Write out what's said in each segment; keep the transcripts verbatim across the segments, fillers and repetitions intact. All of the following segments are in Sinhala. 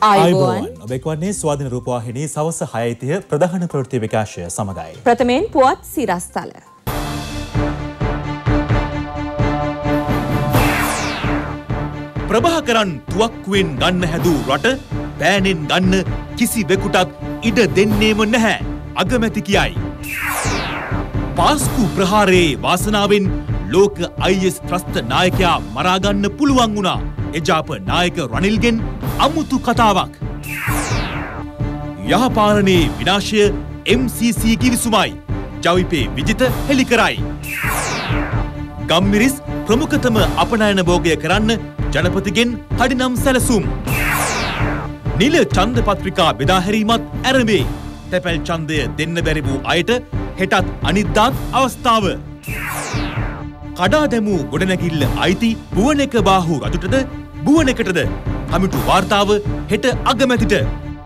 ආයුබෝවන් ඔබ එක්වන්නේ ස්වාධීන රූපවාහිනී සවස හය තිහ ප්‍රධාන ප්‍රවෘත්ති විකාශය සමගයි. ප්‍රථමයෙන් පුවත් සිරස්තල. ප්‍රභාකරන් තුවක්කුවෙන් ගන්න හැදූ රට පෑනෙන් ගන්න කිසිවෙකුටත් ඉඩ දෙන්නේම නැහැ අගමැති කියයි. පාස්කු ප්‍රහාරයේ වාසනාවෙන් ලෝක අයි එස් ත්‍රස්ත නායකයා මරාගන්න පුළුවන් වුණා. එජාප නායක රනිල්ගෙන් අමුතු කතාවක්. යහපාලනයේ විනාශය එම් සී සී කිවිසුමයි. ජවිපේ විජිත හෙළි කරයි. ගම්මිරිස් ප්‍රමුඛතම අපනයන භෝගය කරන්න ජනපතිගෙන් කඩිනම් සැලසුම්. නිල ඡන්ද පත්‍රිකා බෙදා හැරීමත් ඇරඹේ. තැපැල් ඡන්දය දෙන්න බැරි වූ අයට හෙටත් අනිද්දාත් අවස්ථාව. කඩා දැමූ ගොඩනැගිල්ල අයිති බුවනෙක බාහු රජුටද බුවනෙකටද කමිටු වාර්තාව හෙට අගමැතිට.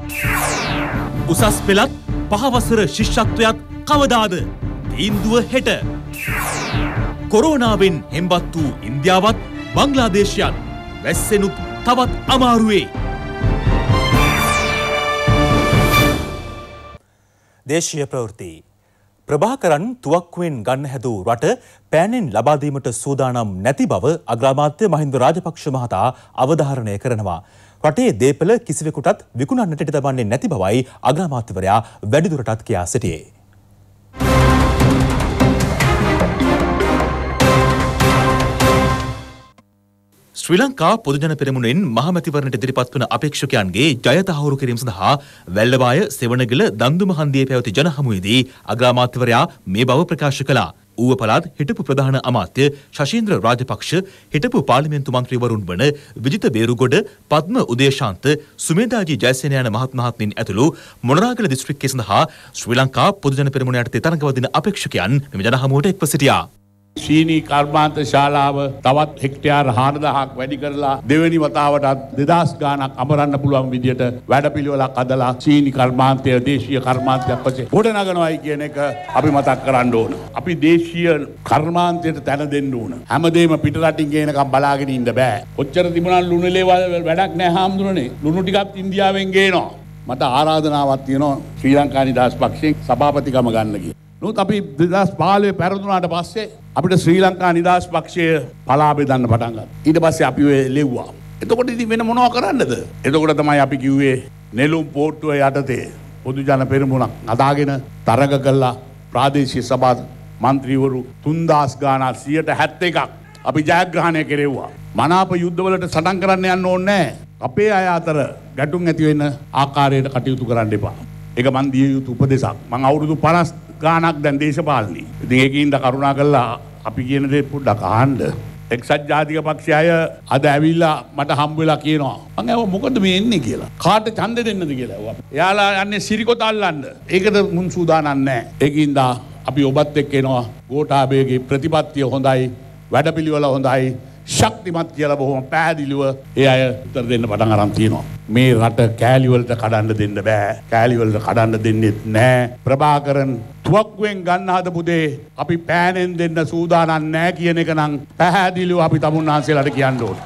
උසස් පෙළත් පහවසර ශිෂ්‍යත්වයත් කවදාද තීන්දුව හෙට. කොරෝනාවෙන් හෙම්බත් වූ ඉන්දියාවත් බංග්ලාදේශයත් වැස්සෙනුත් තවත් අමාරුවේ. දේශීය ප්‍රවෘත්ති. ප්‍රභාකරන් තුවක්කුවෙන් ගන්න හැදූ රට පෑනෙන් ලබා දීමට සූදානම් නැති බව අග්‍රාමාත්‍ය මහින්ද රාජපක්ෂ මහතා අවධාරණය කරනවා. රටේ දේපල කිසිවෙකුටත් විකුණන්නට ඉඩ තබන්නේ නැති බවයි අග්‍රාමාත්‍යවරයා වැඩිදුරටත් කියා සිටියේ. ශ්‍රී ලංකා පොදුජන පෙරමුණෙන් මහමැතිවරණයට ඉදිරිපත් වන අපේක්ෂකයන්ගේ ජය තහවුරු කිරීම සඳහා වැල්ලවාය සෙවණගල දන්දුම හන්දියේ පැවති ජනහමුවේදී අග්‍රාමාත්‍යවරයා මේ බව ප්‍රකාශ කළා. ඌව පළාත් හිටපු ප්‍රධාන අමාත්‍ය ශෂීන්ද්‍ර රාජපක්ෂ, හිටපු පාර්ලිමේන්තු මන්ත්‍රීවරුන් වන විජිත බේරුගොඩ, පද්ම උදේශාන්ත, සුමේධාජී ජයසේන යන මහත් මහත්මින් ඇතුළු මොනරාගල දිස්ත්‍රික්කයේ සඳහා ශ්‍රී ලංකා පොදුජන පෙරමුණ යටතේ තරඟවදින අපේක්ෂකයන් මෙම ජනහමුවට එක්ව සිටියා. සීනී කර්මාන්ත ශාලාව තවත් හෙක්ටයාර් හාරදහක් වැඩි කරලා දෙවැනි වතාවටත් දෙදහස් ගාණක් අමරන්න පුළුවන් විදියට වැඩපිළිවෙලක් අදලා සීනී කර්මාන්තය දේශීය කර්මාන්තයක් වශයෙන් ගොඩනගනවායි කියන එක අපි මතක් කරන්න ඕන. අපි දේශීය කර්මාන්තයට තැන දෙන්න ඕන. හැමදේම පිටරටින් ගේනකම් බලාගෙන ඉන්න බෑ. ඔච්චර තිබුණා ලුණු ලේවල් වැඩක් නැහැ හාමුදුරනේ. ලුණු ටිකක් ඉන්දියාවෙන් ගේනවා. මට ආරාධනාවක් තියෙනවා ශ්‍රී ලංකා නිදහස් පක්ෂයෙන් සභාපතිකම ගන්න කියලා. නමුත් අපි දෙදහස් පහළොව පැරදුනාට පස්සේ අපිට ශ්‍රී ලංකා නිදහස් පක්ෂය පලා බෙදන්න පටන් ගත්තා. ඊට පස්සේ අපි ඔය ලෙව්වා. එතකොට ඉතින් වෙන මොනව කරන්නද? එතකොට තමයි අපි කිව්වේ නෙළුම් පෝට්ටුව යටතේ පොදු ජන පෙරමුණක් අදාගෙන තරඟ කළා ප්‍රාදේශීය සභා මන්ත්‍රීවරු තුන්දාස් ගාණක් සියයට හැත්තෑ එකක් අපි ජයග්‍රහණය කෙරෙව්වා. මනාප යුද්ධවලට සටන් කරන්න යන්න ඕනේ නැහැ. අපේ අය අතර ගැටුම් ඇති වෙන ආකාරයට කටයුතු කරන්න එපා. ඒක මන් දිය යුතු උපදේශක්. මං අවුරුදු පනස් ගානක් දැන් දේශපාලනේ. ඉතින් ඒකින්ද කරුණා කළා අපි කියන දේ පොඩ්ඩක් අහන්න. එක්සත් ජාතික පක්ෂය අය අද ඇවිල්ලා මට හම්බ වෙලා කියනවා මං ඇහුවා මොකද මේ එන්නේ කියලා. කාට ඡන්දෙ දෙන්නද කියලා ඇහුවා. එයාලා යන්නේ සිරිකොත අල්ලන්න. ඒකට මුන් සූදානම් නැහැ. ඒකින්ද අපි ඔබත් එක්ක එනවා. ගෝඨාභයගේ ප්‍රතිපත්තිය හොඳයි, වැඩපිළිවෙල හොඳයි, ශක්තිමත් කියලා බොහොම පැහැදිලිව ඒ අය උත්තර දෙන්න පටන් අරන් තියෙනවා. මේ රට කෑලි වලට කඩන්න දෙන්න බෑ. කෑලි වලට කඩන්න දෙන්නෙත් නෑ. ප්‍රභාකරන් තුවක්කුවෙන් ගන්න හදපු දේ අපි පෑනෙන් දෙන්න සූදානම් නෑ කියන එක නම් පැහැදිලිව අපි තමුන්නාන්සේලාට කියන්න ඕනේ.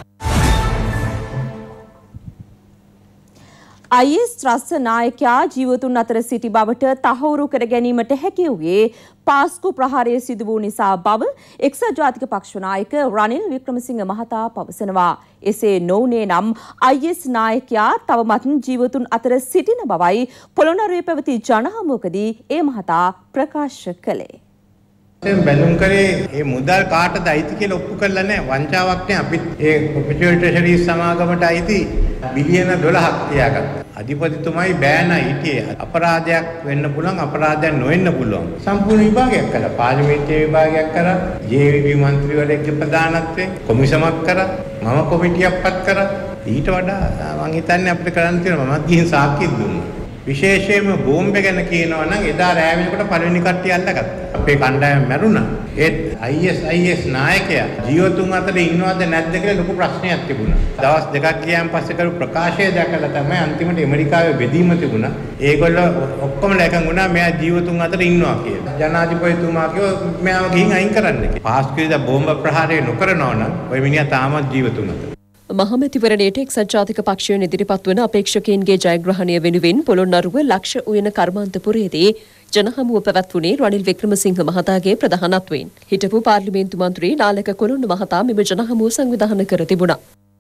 අයි එස් ත්‍රස්ත නායකයා ජීවතුන් අතර සිටි බවට තහවුරු කර ගැනීමට හැකි වූයේ පාස්කු ප්‍රහාරය සිදු වූ නිසා බව එක්සත් ජාතික පක්ෂ නායක රනිල් වික්‍රමසිංහ මහතා පවසනවා. එසේ නොවුනේ නම් අයි එස් නායකයා තවමත් ජීවතුන් අතර සිටින බවයි පොළොන්නරුවේ පැවති ජනහමුවකදී ඒ මහතා ප්‍රකාශ කළේ. බැලුම් කරේ මේ මුදල් කාටද අයිති කියලා ඔප්පු කරලා නැහැ. වංචාවක් නේ. අපිත් ඒ කොපිටියල් ට්‍රෙෂරිස් සමාගමට අයිති බිලියන දොළහක් තියාගත්තා. අධිපතිතුමයි බෑනා හිටියේ. අපරාධයක් වෙන්න පුළුවන්, අපරාධයක් නොවෙන්න පුළුවන්. සම්පූර්ණ විභාගයක් කළා. පාර්ලිමේන්තුවේ විභාගයක් කරා. ජේ වී බී මන්ත්‍රීවරයෙක්ගේ ප්‍රධානත්වයෙන් කොමිසමක් කරා. මම කොමිටියක් පත් කරා. ඊට වඩා මං හිතන්නේ අපිට කරන්න තියෙනවා. මමත් ගිහින් සාක්කියක් දුන්නා. විශේෂයෙන්ම බෝම්බේ ගැන කියනවා නම් එදා රෑ වෙනකොට පළවෙනි කට්ටිය අල්ලගත්තා. අපේ කණ්ඩායම මැරුණා. ඒත් අයි එස් අයි එස් නායකයා ජීවතුන් අතර ඉන්නවද නැද්ද කියලා ලොකු ප්‍රශ්නයක් තිබුණා. දවස් දෙකක් ගියාන් පස්සේ කරු ප්‍රකාශය දැකලා තමයි අන්තිමට ඇමරිකාවේ බෙදීම තිබුණා. ඒගොල්ලෝ ඔක්කොම එකඟ වුණා මෙයා ජීවතුන් අතර ඉන්නවා කියලා. ජනාධිපතිතුමා කිව්වා මෙයාව ගිහින් අයින් කරන්න කියලා. පාස්කු ඉදා බෝම්බ ප්‍රහාරය නොකරනවා නම් ওই මිනිහා තාමත් ජීවතුන් අතර. මහමැතිවරණයට එක්සත් ජාතික පක්ෂයෙන් ඉදිරිපත් වන අපේක්ෂකයින්ගේ ජයග්‍රහණය වෙනුවෙන් පොළොන්නරුව ලක්ෂ උයන කර්මාන්තපුරයේදී ජනහමුව පැවැත්වුණේ රනිල් වික්‍රමසිංහ මහතාගේ ප්‍රධානත්වයෙන්. හිටපු පාර්ලිමේන්තු මන්ත්‍රී නාලක කොළුන්න මහතා මෙම ජනහමුව සංවිධානය කර තිබුණා.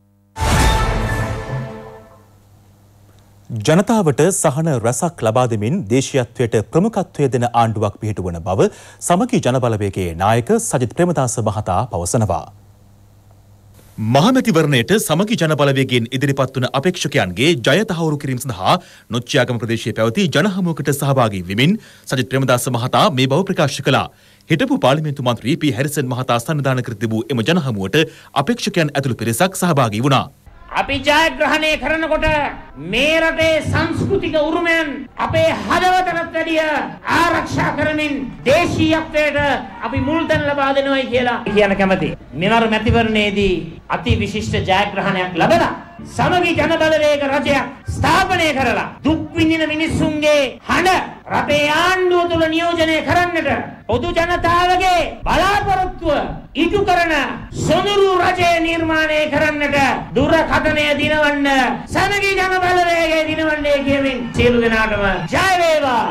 ජනතාවට සහන රසක් ලබා දෙමින් දේශීයත්වයට ප්‍රමුඛත්වය දෙන ආණ්ඩුවක් පිහිටුවන බව සමගි ජනබලවේගයේ නායක සජිත් ප්‍රේමදාස මහතා පවසනවා. මහමැතිවරණයට සමගි ජනබලවේගයෙන් ඉදිරිපත් වන අපේක්ෂකයන්ගේ ජය තහවුරු කිරීම සඳහා නොච්චියාගම ප්‍රදේශයේ පැවති ජනහමුවකට සහභාගී වෙමින් සජිත් ප්‍රේමදාස මහතා මේ බව ප්‍රකාශ කළා. හිටපු පාර්ලිමේන්තු මන්ත්‍රී පී හැරිසන් මහතා සංවිධානය කර තිබූ එම ජනහමුවට අපේක්ෂකයන් ඇතුළු පිරිසක් සහභාගී වුණා. අපි ජයග්‍රහණය කරනකොට මේ රටේ සංස්කෘතික උරුමයන් අපේ හදවතට වැඩිය ආරක්ෂා කරමින් දේශීයත්වයට අපි මුල් තැන ලබා දෙනවයි කියලා කියන කැමතියි. මෙවර මැතිවරණයේදී අති විශිෂ්ට ජයග්‍රහණයක් ලැබලා සමගි ජනබලවේග රජයක් ස්ථාපනය කරලා දුක් විඳින මිනිසුන්ගේ හඬ රටේ ආණ්ඩුව තුළ නියෝජනය කරන්නට පොදු ජනතාවගේ බලාපොරොත්තුව ඉටු කරන සොඳුරු රජය නිර්මාණය කරන්නට දුරකථනය දිනවන්න සමගි ජනබලවේගය දිනවන්නේ කියමින් සියලු දෙනාටම ජය වේවා.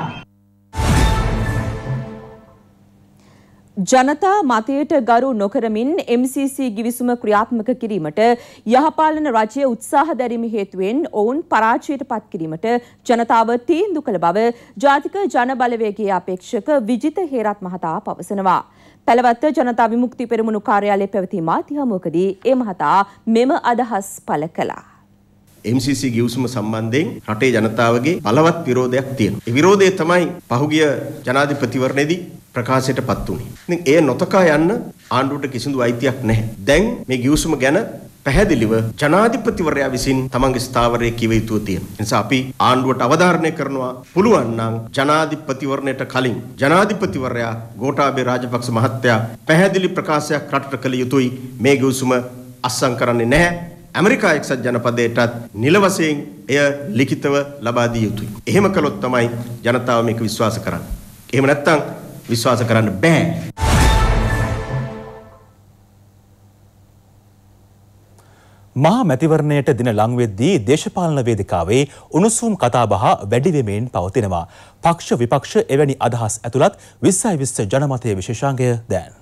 ජනතා මතයට ගරු නොකරමින් එම් සී සී ගිවිසුම ක්‍රියාත්මක කිරීමට යහපාලන රජය උත්සාහ දැරීම හේතුවෙන් ඔවුන් පරාජයට පත් කිරීමට ජනතාව තීන්දුව කළ බව ජාතික ජනබලවේගයේ අපේක්ෂක විජිත හේරත් මහතා පවසනවා. පැලවත්ත ජනතා විමුක්ති පෙරමුණු කාර්යාලයේ පැවති මාධ්‍ය හමුවකදී ඒ මහතා මෙම අදහස් පළ කළා. එම් සී සී ගිවිසුම සම්බන්ධයෙන් රටේ ජනතාවගේ බලවත් විරෝධයක් තියෙනවා. ඒ විරෝධය තමයි පහුගිය ජනාධිපතිවරණයේදී ප්‍රකාශයට පත් වුණේ. ඉතින් ඒ නොතකා යන්න ආණ්ඩුවට කිසිදු අයිතියක් නැහැ. දැන් මේ ගිවිසුම ගැන පැහැදිලිව ජනාධිපතිවරයා විසින් තමන්ගේ ස්ථාවරයේ කිව යුතුව තියෙනවා. ඒ නිසා අපි ආණ්ඩුවට අවධාරණය කරනවා පුළුවන් නම් ජනාධිපතිවරණයට කලින් ජනාධිපතිවරයා ගෝඨාභය රාජපක්ෂ මහත්තයා පැහැදිලි ප්‍රකාශයක් රටට කළ යුතුයි. මේ ගිවිසුම අත්සන් කරන්නේ නැහැ. ඇමරිකා එක්සත් ජනපදයටත් නිල වශයෙන් එය ලිඛිතව ලබා දිය යුතුයි. එහෙම කළොත් තමයි ජනතාව මේක විශ්වාස කරන්නේ. එහෙම නැත්නම් විශ්වාස කරන්න බෑ. මහා මැතිවරණයට දින ලං වෙද්දී දේශපාලන වේදිකාවේ උණුසුම් කතාබහ වැඩි වෙමින් පවතිනවා. පක්ෂ විපක්ෂ එවැනි අදහස් ඇතුළත් විස්සයි විස්ස ජනමතයේ විශේෂාංගය දැන්.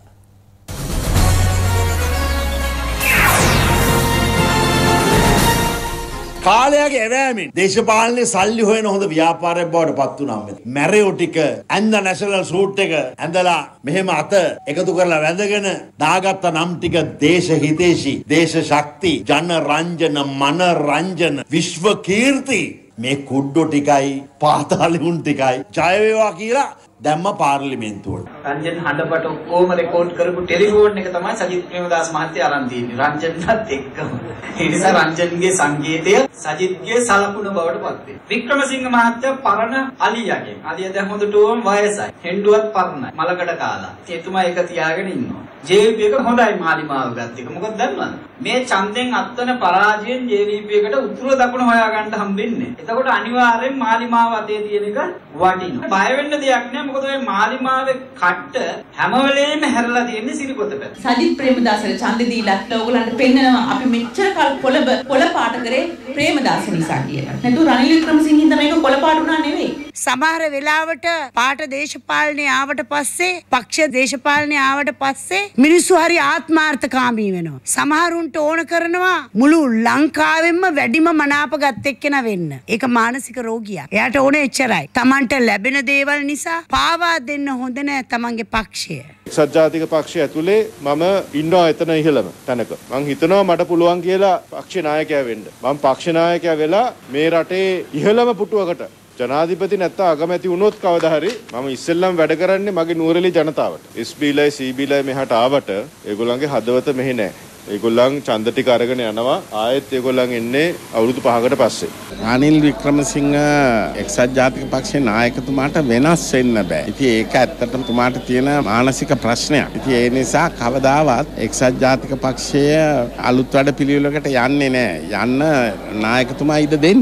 කාලයගේ ඇවෑමෙන් දේශපාලනේ සල්ලි හොයන හොඳ ව්‍යාපාරයක් බවට පත් වුණා මෙතන. මැරයෝ ටික ඇඳ නැෂනල් සූට් එක ඇඳලා මෙහෙම අත එකතු කරලා වැඳගෙන දාගත්ත නම් ටික දේශ හිතේශී, දේශ ශක්ති, ජන රංජන, මන රංජන, විශ්ව කීර්ති මේ කුඩ්ඩෝ ටිකයි පාතාලුන් ටිකයි ජය වේවා කියලා දැම්ම පාර්ලිමේන්තුවට. රංජන් හඬපට ඔක්කොම රෙකෝඩ් කරපු ටෙලිෆෝන් එක තමයි සජිත් ප්‍රේමදාස මහත්තයා අරන් තියෙන්නේ. රංජන්වත් එක්කම. ඒ නිසා රංජන්ගේ සංකේතය සජිත්ගේ සලකුණ බවට පත් වෙනවා. වික්‍රමසිංහ මහත්තයා පරණ අලියාගේ. අලියා දැන් හොඳටම වයසයි. හෙන්ඩුවත් පරණයි. මලකඩ කාලා. එතුමා ඒක තියාගෙන ඉන්නවා. ජේ වී පී එක හොඳයි මාලිමාව ගත්ත එක. මොකද දන්නවද? මේ ඡන්දෙන් අත්වන පරාජයෙන් ජේ වී පී එකට උතුරු දකුණ හොයාගන්න හම්බෙන්නේ. එතකොට අනිවාර්යෙන් මාලිමාව අතේ තියෙන එක වටිනවා. බය වෙන්න දෙයක් නෑ. මොකද ඔය මාලිමාවේ කට්ට හැම වෙලේම හැරලා තියෙන්නේ සිරිපොත පැත්ත. සජිත් ප්‍රේමදාසට ඡන්දෙ දීලා ඕගලන්ට පෙන්නනවා අපි මෙච්චර කල් පොළඹ පොළ පාට කරේ ප්‍රේමදාස නිසා කියලා. නැතු රනිල් වික්‍රමසිංහ හින්දා මේක පොළ පාට උනා නෙවෙයි. සමහර වෙලාවට පාට දේශපාලනේ ආවට පස්සේ පක්ෂ දේශපාලනේ ආවට පස්සේ මිනිස්සු හරි ආත්මාර්ථකාමී වෙනවා. සමහරුන්ට ඕන කරනවා මුළු ලංකාවෙම වැඩිම මනාපගත් එක්කෙනා වෙන්න. ඒක මානසික රෝගියක්. එයාට ඕනේ එච්චරයි. Tamanට ලැබෙන දේවල් නිසා පාවා දෙන්න හොඳ නෑ තමන්ගේ පක්ෂය. එක්සත් ජාතික පක්ෂය ඇතුලේ මම ඉන්නවා එතන ඉහළම තැනක. මං හිතනවා මට පුළුවන් කියලා පක්ෂ නායකයා වෙන්න. මම පක්ෂ නායකයා වෙලා මේ රටේ ඉහළම පුටුවකට ජනාධිපති නැත්නම් අගමැති වුණොත් කවදා හරි මම ඉස්සෙල්ලම වැඩ කරන්නේ මගේ නුවරඑළිය ජනතාවට. එස් බීලයි සී බීලයි මෙහාට ආවට ඒගොල්ලන්ගේ හදවත මෙහෙ නෑ. ඒගොල්ලන් ඡන්ද ටික අරගෙන යනවා. ආයෙත් ඒගොල්ලන් එන්නේ අවුරුදු පහකට පස්සේ. රනිල් වික්‍රමසිංහ එක්සත් ජාතික පක්ෂයේ නායකතුමාට වෙනස් වෙන්න බෑ. ඉතින් ඒක ඇත්තටම තුමාට තියෙන මානසික ප්‍රශ්නයක්. ඉතින් ඒ නිසා කවදාවත් එක්සත් ජාතික පක්ෂය අලුත් වැඩ පිළිවෙලකට යන්නේ නෑ. යන්න නායකතුමා ඉඩ දෙන්නේ නෑ.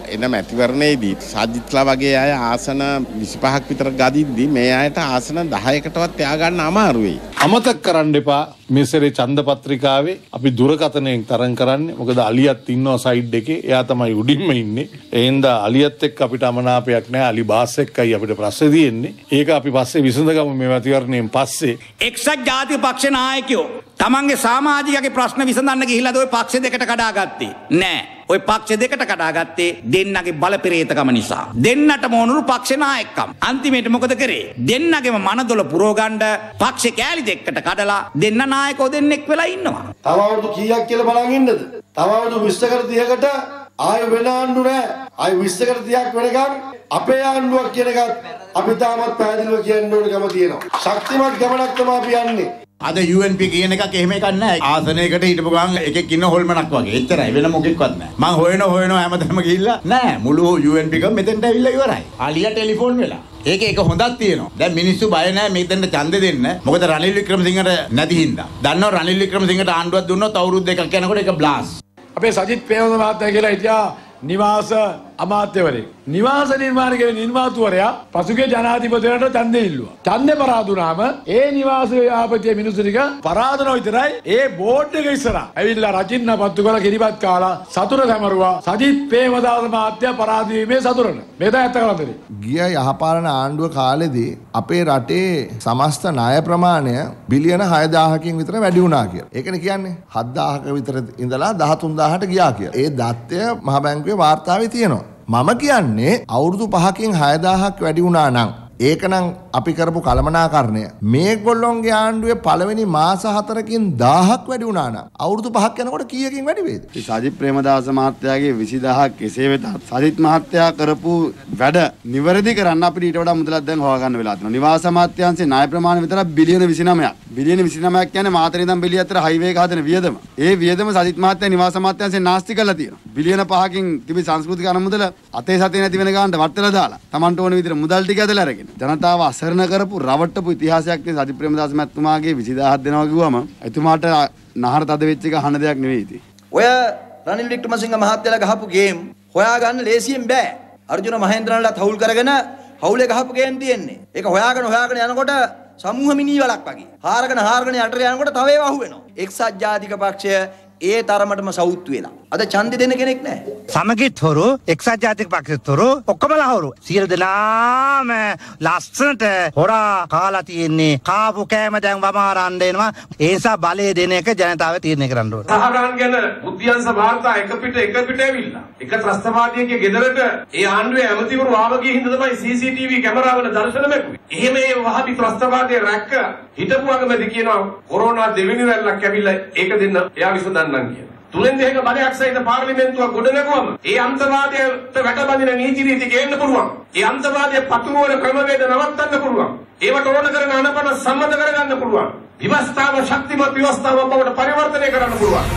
එන මැතිවරණයේදී සජිත්ලා වගේ අය ආසන විසිපහක් විතර ගදිද්දී මේ අයට ආසන දහයකටවත් තියාගන්න අමාරු වෙයි. අමතක කරන්න එපා මේ සැරේ ඡන්ද පත්‍රිකාවේ අපි දුරකථනයෙන් තරම් කරන්නේ. මොකද අලියත් ඉන්නවා සයිඩ් එකේ. එයා තමයි උඩින්ම ඉන්නේ. ඒ හින්දා අලියත් එක්ක අපිට අමනාපයක් නැහැ. අලි බාස් එක්කයි අපිට ප්‍රශ්නේ තියෙන්නේ. ඒක අපි පස්සේ විසඳගමු මේ මැතිවරණයෙන් පස්සේ. එක්සත් ජාතික පක්ෂ නායකයෝ තමන්ගේ සමාජිකගේ ප්‍රශ්න විසඳන්න ගිහිල්ලාද ওই පක්ෂ දෙකට කඩාගත්තේ නෑ. ওই පක්ෂ දෙකට කඩාගත්තේ දෙන්නගේ බලපෙරේතකම නිසා. දෙන්නටම ඕනුරු පක්ෂ නායකකම්. අන්තිමේට මොකද කරේ? දෙන්නගේම මනදොල පුරවගන්න පක්ෂ කෑලි දෙකට කඩලා දෙන්න නායකෝ දෙන්නෙක් වෙලා ඉන්නවා. තව අවුරුදු කීයක් කියලා බලන් ඉන්නද? තව අවුරුදු විස්සකට තිහකට ආය වෙන ආණ්ඩු නෑ. ආය විස්සකට තිහක් වෙනකන් අපේ ආණ්ඩුවක් කියන එකත් අපි තාමත් පැහැදිලිව කියන්න ඕන කම තියෙනවා. ශක්තිමත් ගමනක් තමයි අපි යන්නේ. අද යූ එන් පී කියන එකක් එහෙම එකක් නැහැ. ආසනයකට හිටපු ගමන් එකෙක් ඉන්න හොල්මනක් වගේ. එච්චරයි වෙන මොකෙක්වත් නැහැ. මං හොයන හොයන හැමතැනම ගිහිල්ලා නෑ මුළු යූ එන් පී එක මෙතෙන්ට ඇවිල්ලා ඉවරයි. ආලියා ටෙලිෆෝන් වෙලා. ඒක එක හොඳක් තියෙනවා. දැන් මිනිස්සු බය නැහැ මෙතෙන්ට ඡන්දෙ දෙන්න. මොකද රනිල් වික්‍රමසිංහට නැති හින්දා. දන්නව රනිල් වික්‍රමසිංහට ආණ්ඩුවක් දුන්නොත් අවුරුදු දෙකක් යනකොට ඒක බ්ලාස්. අපේ සජිත් ප්‍රේමදාස මහත්තයා කියලා හිටියා නිවාස අමාත්‍යවරයෙක්. නිවාස නිර්මාණ කරන නිර්මාතුවරයා පසුගිය ජනාධිපතිවරට ඡන්දෙ ඉල්ලුවා. ඡන්දෙ පරාදුනාම ඒ නිවාස ව්‍යාපෘතිය මිනිස්සු ටික පරාදන විතරයි ඒ බෝඩ් එක ඉස්සරහා ඇවිල්ලා රජින්න පත්තු කරලා කිරිබත් කාලා සතුට සමරුවා. සජිත් ප්‍රේමදාස මහත්තයා පරාද වීමේ සතුටට. මේ තමයි ඇත්ත කලන්දේ. ගිය යහපාලන ආණ්ඩුව කාලෙදී අපේ රටේ සමස්ත ණය ප්‍රමාණය බිලියන හය දහසකින් විතර වැඩි වුණා කියලා. ඒකනේ කියන්නේ හත් දහසක විතර ඉඳලා දහතුන් දහසට ගියා කියලා. ඒ දත්තය මහ බැංකුවේ වාර්තාවේ තියෙනවා. මම කියන්නේ අවුරුදු පහකින් හය දහසක් වැඩි වුණා නම් ඒකනම් අපි කරපු කළමනාකරණය මේගොල්ලොන්ගේ ආණ්ඩුවේ පළවෙනි මාස හතරකින් දහසක් වැඩි වුණා නම් අවුරුදු පහක් යනකොට කීයකින් වැඩි වේද? සජිත් ප්‍රේමදාස මහත්තයාගේ විසි දහසක් කෙසේ වෙතත් සජිත් මහත්තයා කරපු වැඩ නිවැරදි කරන්න අපිට ඊට වඩා මුදලක් දැන් හොයාගන්න වෙලා තියෙනවා. නිවාස අමාත්‍යාංශයේ ණය ප්‍රමාණය විතරක් බිලියන විසි නවයක්. බිලියන විසි නවයක් කියන්නේ මාතර ඉඳන් බෙලිය අතර හයිවේ එක හදන වියදම. ඒ වියදම සජිත් මහත්තයා නිවාස අමාත්‍යාංශයෙන් නාස්ති කරලා තියෙනවා. බිලියන පහකින් තිබි සංස්කෘතික අරමුදල අතේ සතේ නැති වෙන ගානට වටලා දාලා Tamanට ඕන විදිහට මුදල් ටික ඇදලා අරගෙන ජනතාව අසරණ කරපු රවට්ටපු ඉතිහාසයක් තියෙන සජිත් ප්‍රේමදාස මහත්මයාගේ විසි දහසක් දෙනවා කිව්වම එතුමාට නහර තද වෙච්ච එක අහන දෙයක් නෙවෙයි ඉතින්. ඔය රනිල් වික්‍රමසිංහ මහත්තයලා ගහපු ගේම් හොයාගන්න ලේසියෙන් බෑ. අර්ජුන මහේන්ද්‍රන්ලත් හවුල් කරගෙන හවුලේ ගහපු ගේම් තියෙන්නේ. ඒක හොයාගෙන හොයාගෙන යනකොට සමූහ මිනීවලක් වගේ. හාරගෙන හාරගෙන යටට යනකොට තව ඒවා අහු වෙනවා. එක්සත් ජාතික පක්ෂය ඒ තරමටම සවුත් වෙලා. අද ඡන්දෙ දෙන්න කෙනෙක් නැහැ. සමගිත් හොරු එක්සත් ජාතික පක්ෂෙත් හොරු ඔක්කොමලා හොරු. සියලු දෙනාම ලස්සනට හොරා කාලා තියෙන්නේ. කාපු කෑම දැන් වමාරන්න දෙනවා. ඒ නිසා බලය දෙන එක ජනතාව තීරණය කරන්න ඕනේ. සහගාන ගැන බුද්ධියන්ස වාර්තා එක පිට එක පිට ඇවිල්ලා. එක ත්‍රස්තවාදියෙක්ගේ ගෙදරට ඒ ආණ්ඩුවේ ඇමතිවරු ආව ගිය හින්දා තමයි සී සී ටී වී කැමරාවල දර්ශන ලැබුවේ. එහෙම ඒ වහපි ත්‍රස්තවාදයේ රැක්ක හිටපු අගමැති කියනවා කොරෝනා දෙවෙනි රැල්ලක් ඇවිල්ලා ඒක දෙන්න එයා විසඳන්නම් කියන. තුලෙන් දෙක බලයක් සහිත පාර්ලිමේන්තුවක් ගොඩ නැගුවම ඒ අන්තවාදයට වැටබඳින නීති රීති ගේන්න පුළුවන්. ඒ අන්තවාදයේ පතුරවන ක්‍රමවේද නවත්තන්න පුළුවන්. ඒවට ඕන කරන අනපන සම්මත කරගන්න පුළුවන්. විවස්ථාව ශක්තිමත් විවස්ථාවක් බවට පරිවර්තනය කරන්න පුළුවන්.